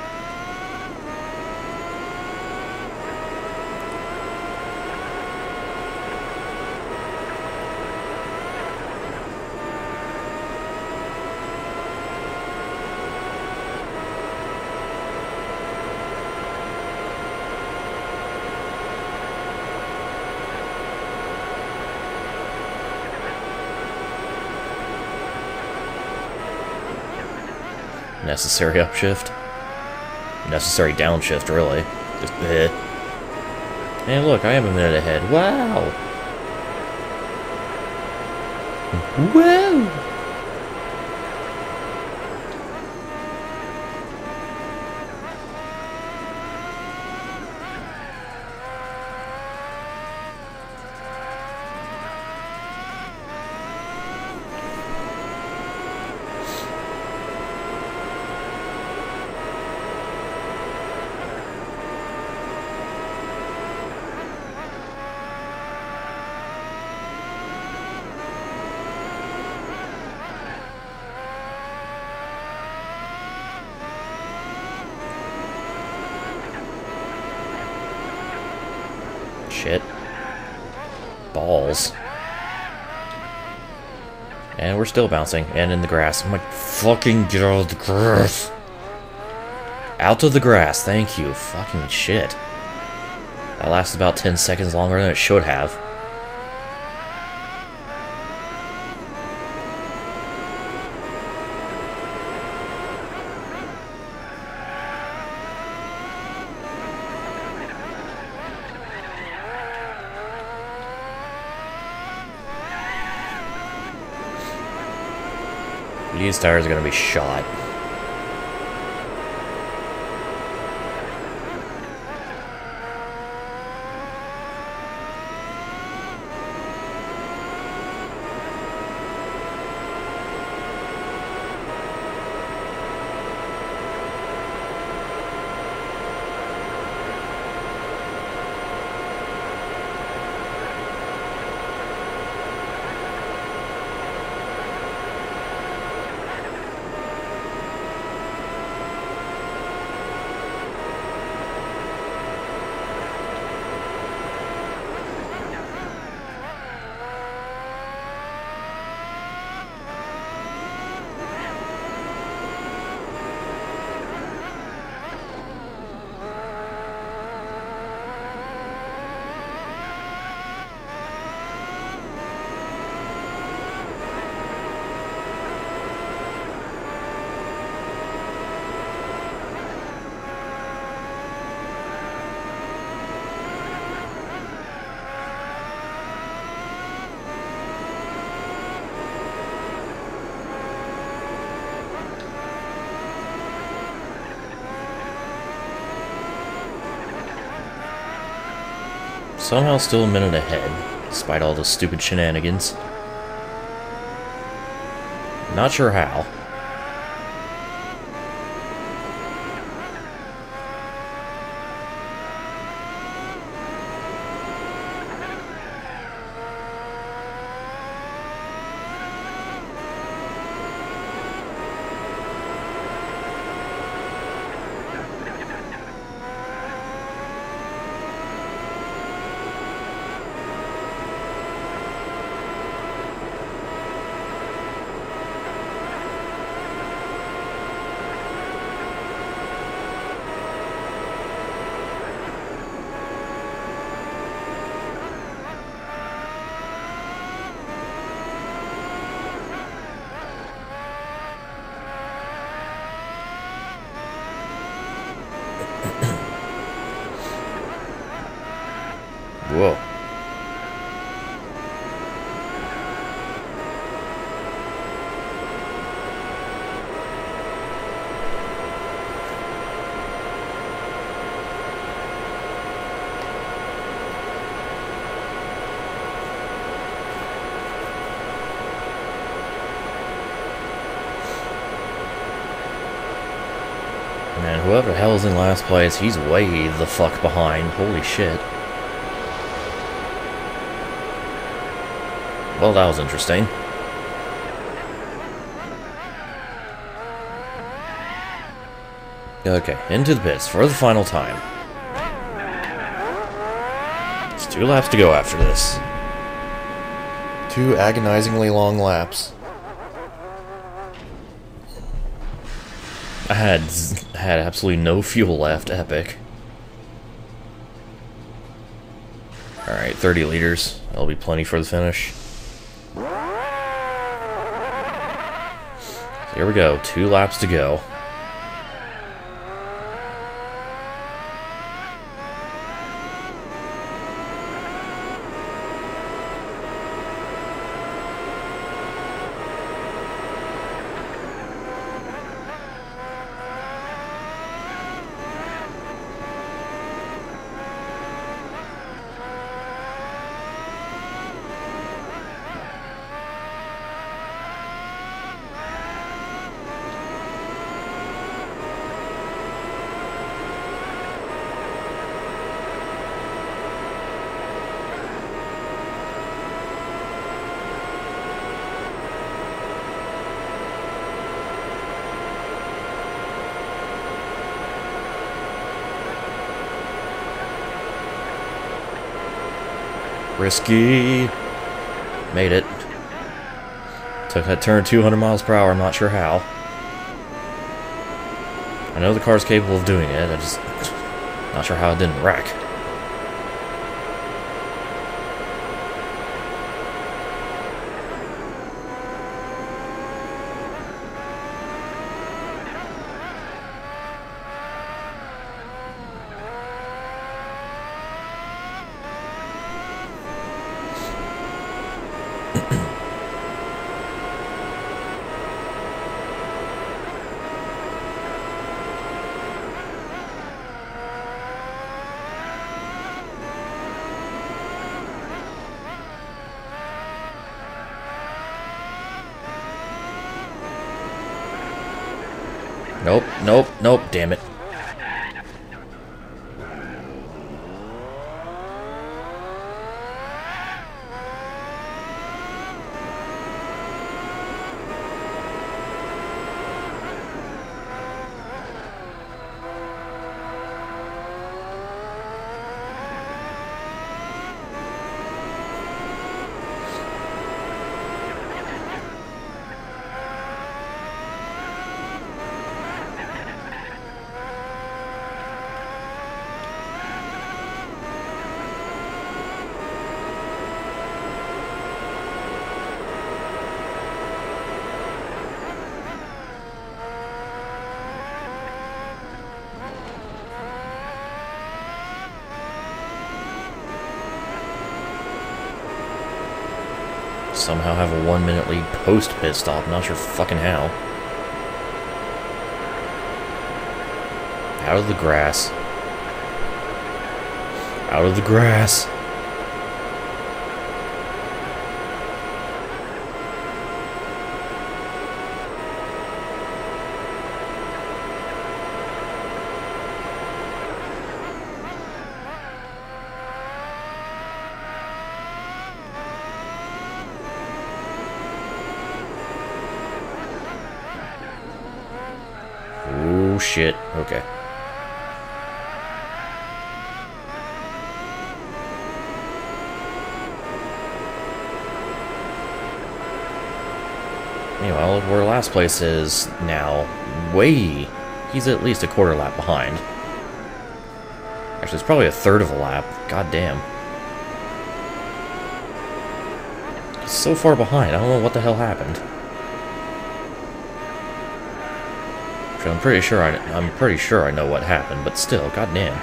Necessary upshift. Necessary downshift, really. Just eh. And look, I am a minute ahead. Wow! Whoa! Shit. Balls. And we're still bouncing, and in the grass. I'm like, fucking get out of the grass! Out of the grass, thank you. Fucking shit. That lasted about 10 seconds longer than it should have. These tires are gonna be shot. Somehow still a minute ahead, despite all those stupid shenanigans. Not sure how. Whoa. Man, whoever the hell's in last place, he's way the fuck behind. Holy shit. Well, that was interesting. Okay, into the pits for the final time. It's 2 laps to go after this. 2 agonizingly long laps. I had absolutely no fuel left. Epic. Alright, 30 liters. That'll be plenty for the finish. Here we go, 2 laps to go. Risky. Made it. Took that turn 200 miles per hour, I'm not sure how. I know the car's capable of doing it, I just not sure how it didn't wreck. Nope, nope, nope, damn it. Somehow have a 1-minute lead post pit stop, not sure fucking how. Out of the grass. Out of the grass. Oh shit, okay. Meanwhile, look where last place is now. Way! He's at least a quarter lap behind. Actually, it's probably a third of a lap. God damn. He's so far behind, I don't know what the hell happened. Actually, I'm pretty sure I know what happened, but still, god damn.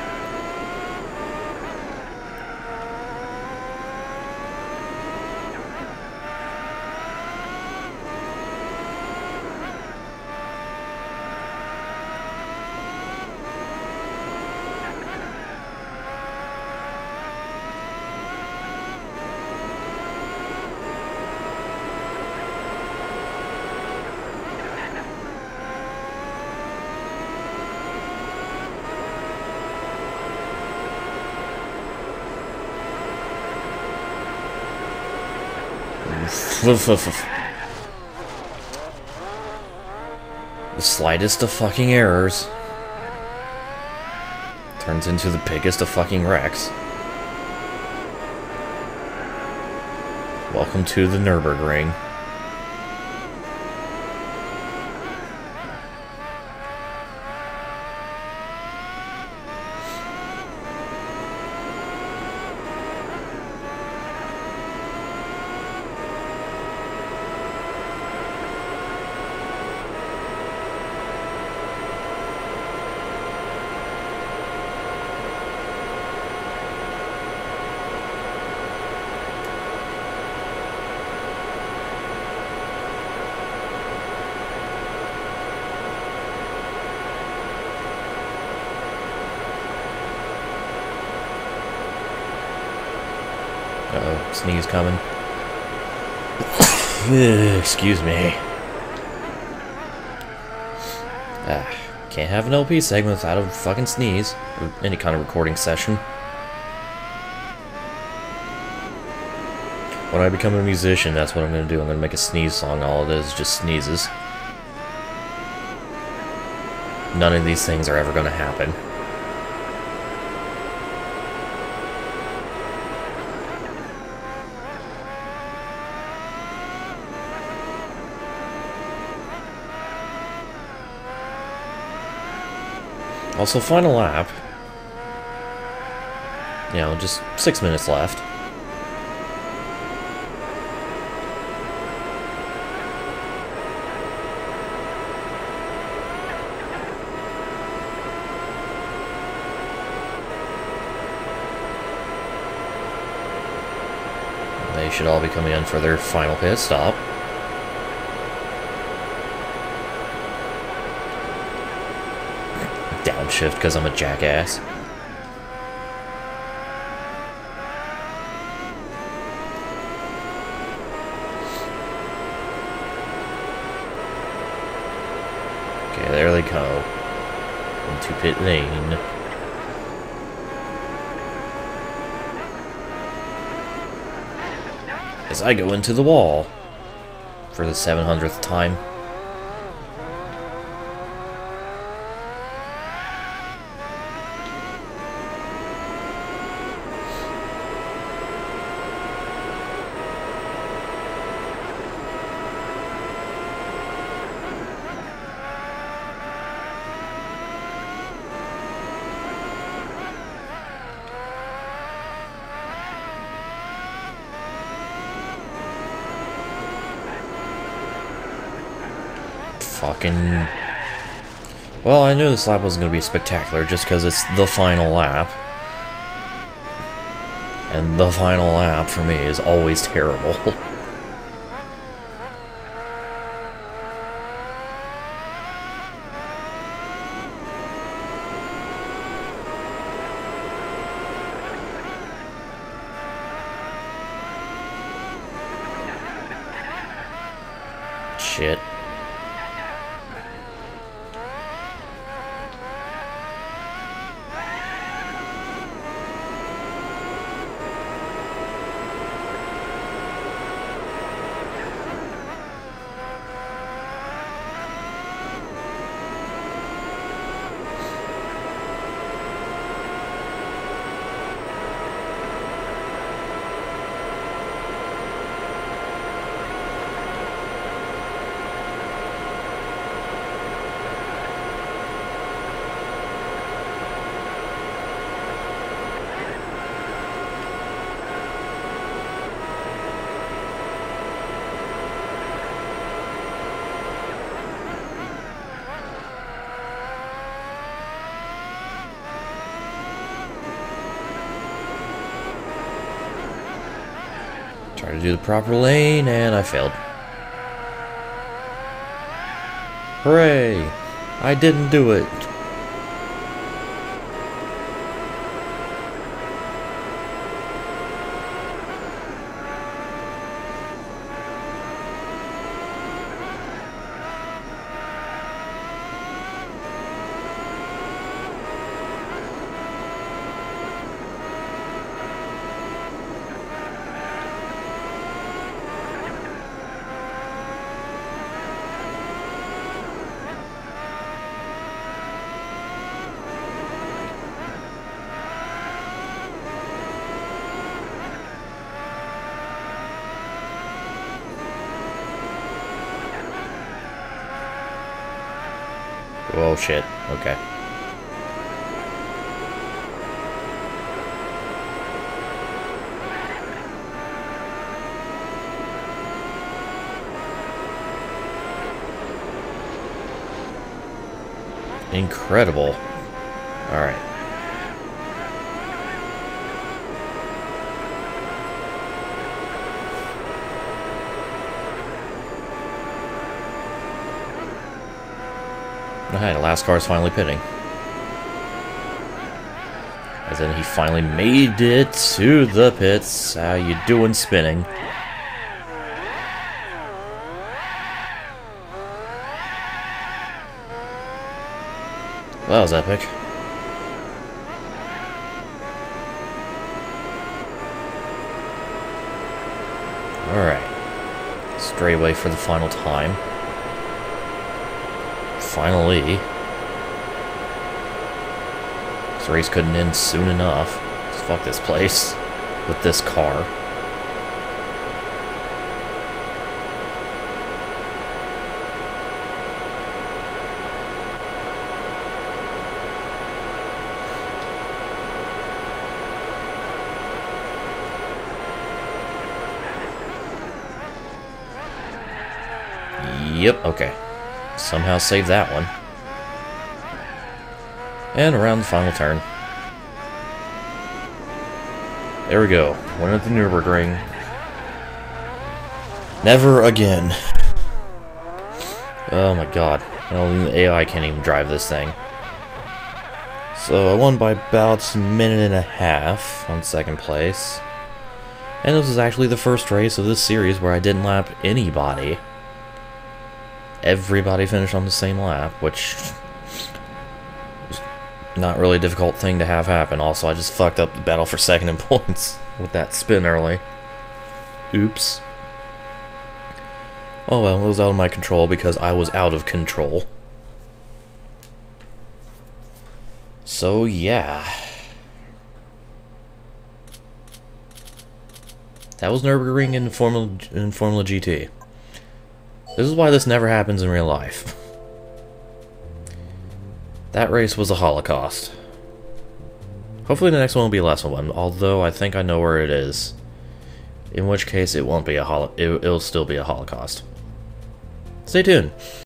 The slightest of fucking errors turns into the biggest of fucking wrecks. Welcome to the Nürburgring. Uh-oh, sneeze coming. Excuse me. Can't have an LP segment without a fucking sneeze, or any kind of recording session. When I become a musician, that's what I'm gonna do. I'm gonna make a sneeze song. All it is just sneezes. None of these things are ever gonna happen. Also, final lap. You know, just 6 minutes left. They should all be coming in for their final pit stop. Downshift because I'm a jackass. Okay, there they go. Into pit lane. As I go into the wall for the 700th time. Fucking... Well, I knew this lap wasn't going to be spectacular just because it's the final lap. And the final lap, for me, is always terrible. Shit. Try to do the proper lane, and I failed. Hooray! I didn't do it. Oh shit, okay. Incredible. Alright. Hey, the last car is finally pitting. As in, he finally made it to the pits. How you doing, spinning? That was epic. Alright. Straightaway for the final time. Finally. This race couldn't end soon enough. Fuck this place. With this car. Yep, okay. Somehow saved that one. And around the final turn. There we go. Win at the Nürburgring. Never again. Oh my god. Well, the AI can't even drive this thing. So I won by about a minute and a half on second place. And this was actually the first race of this series where I didn't lap anybody. Everybody finished on the same lap, which was not really a difficult thing to have happen. Also, I just fucked up the battle for second in points with that spin early. Oops. Oh well, it was out of my control because I was out of control. So yeah. That was Nürburgring in Formula GT. This is why this never happens in real life. That race was a holocaust. Hopefully the next one will be a less one, although I think I know where it is. In which case it won't be a it'll still be a holocaust. Stay tuned.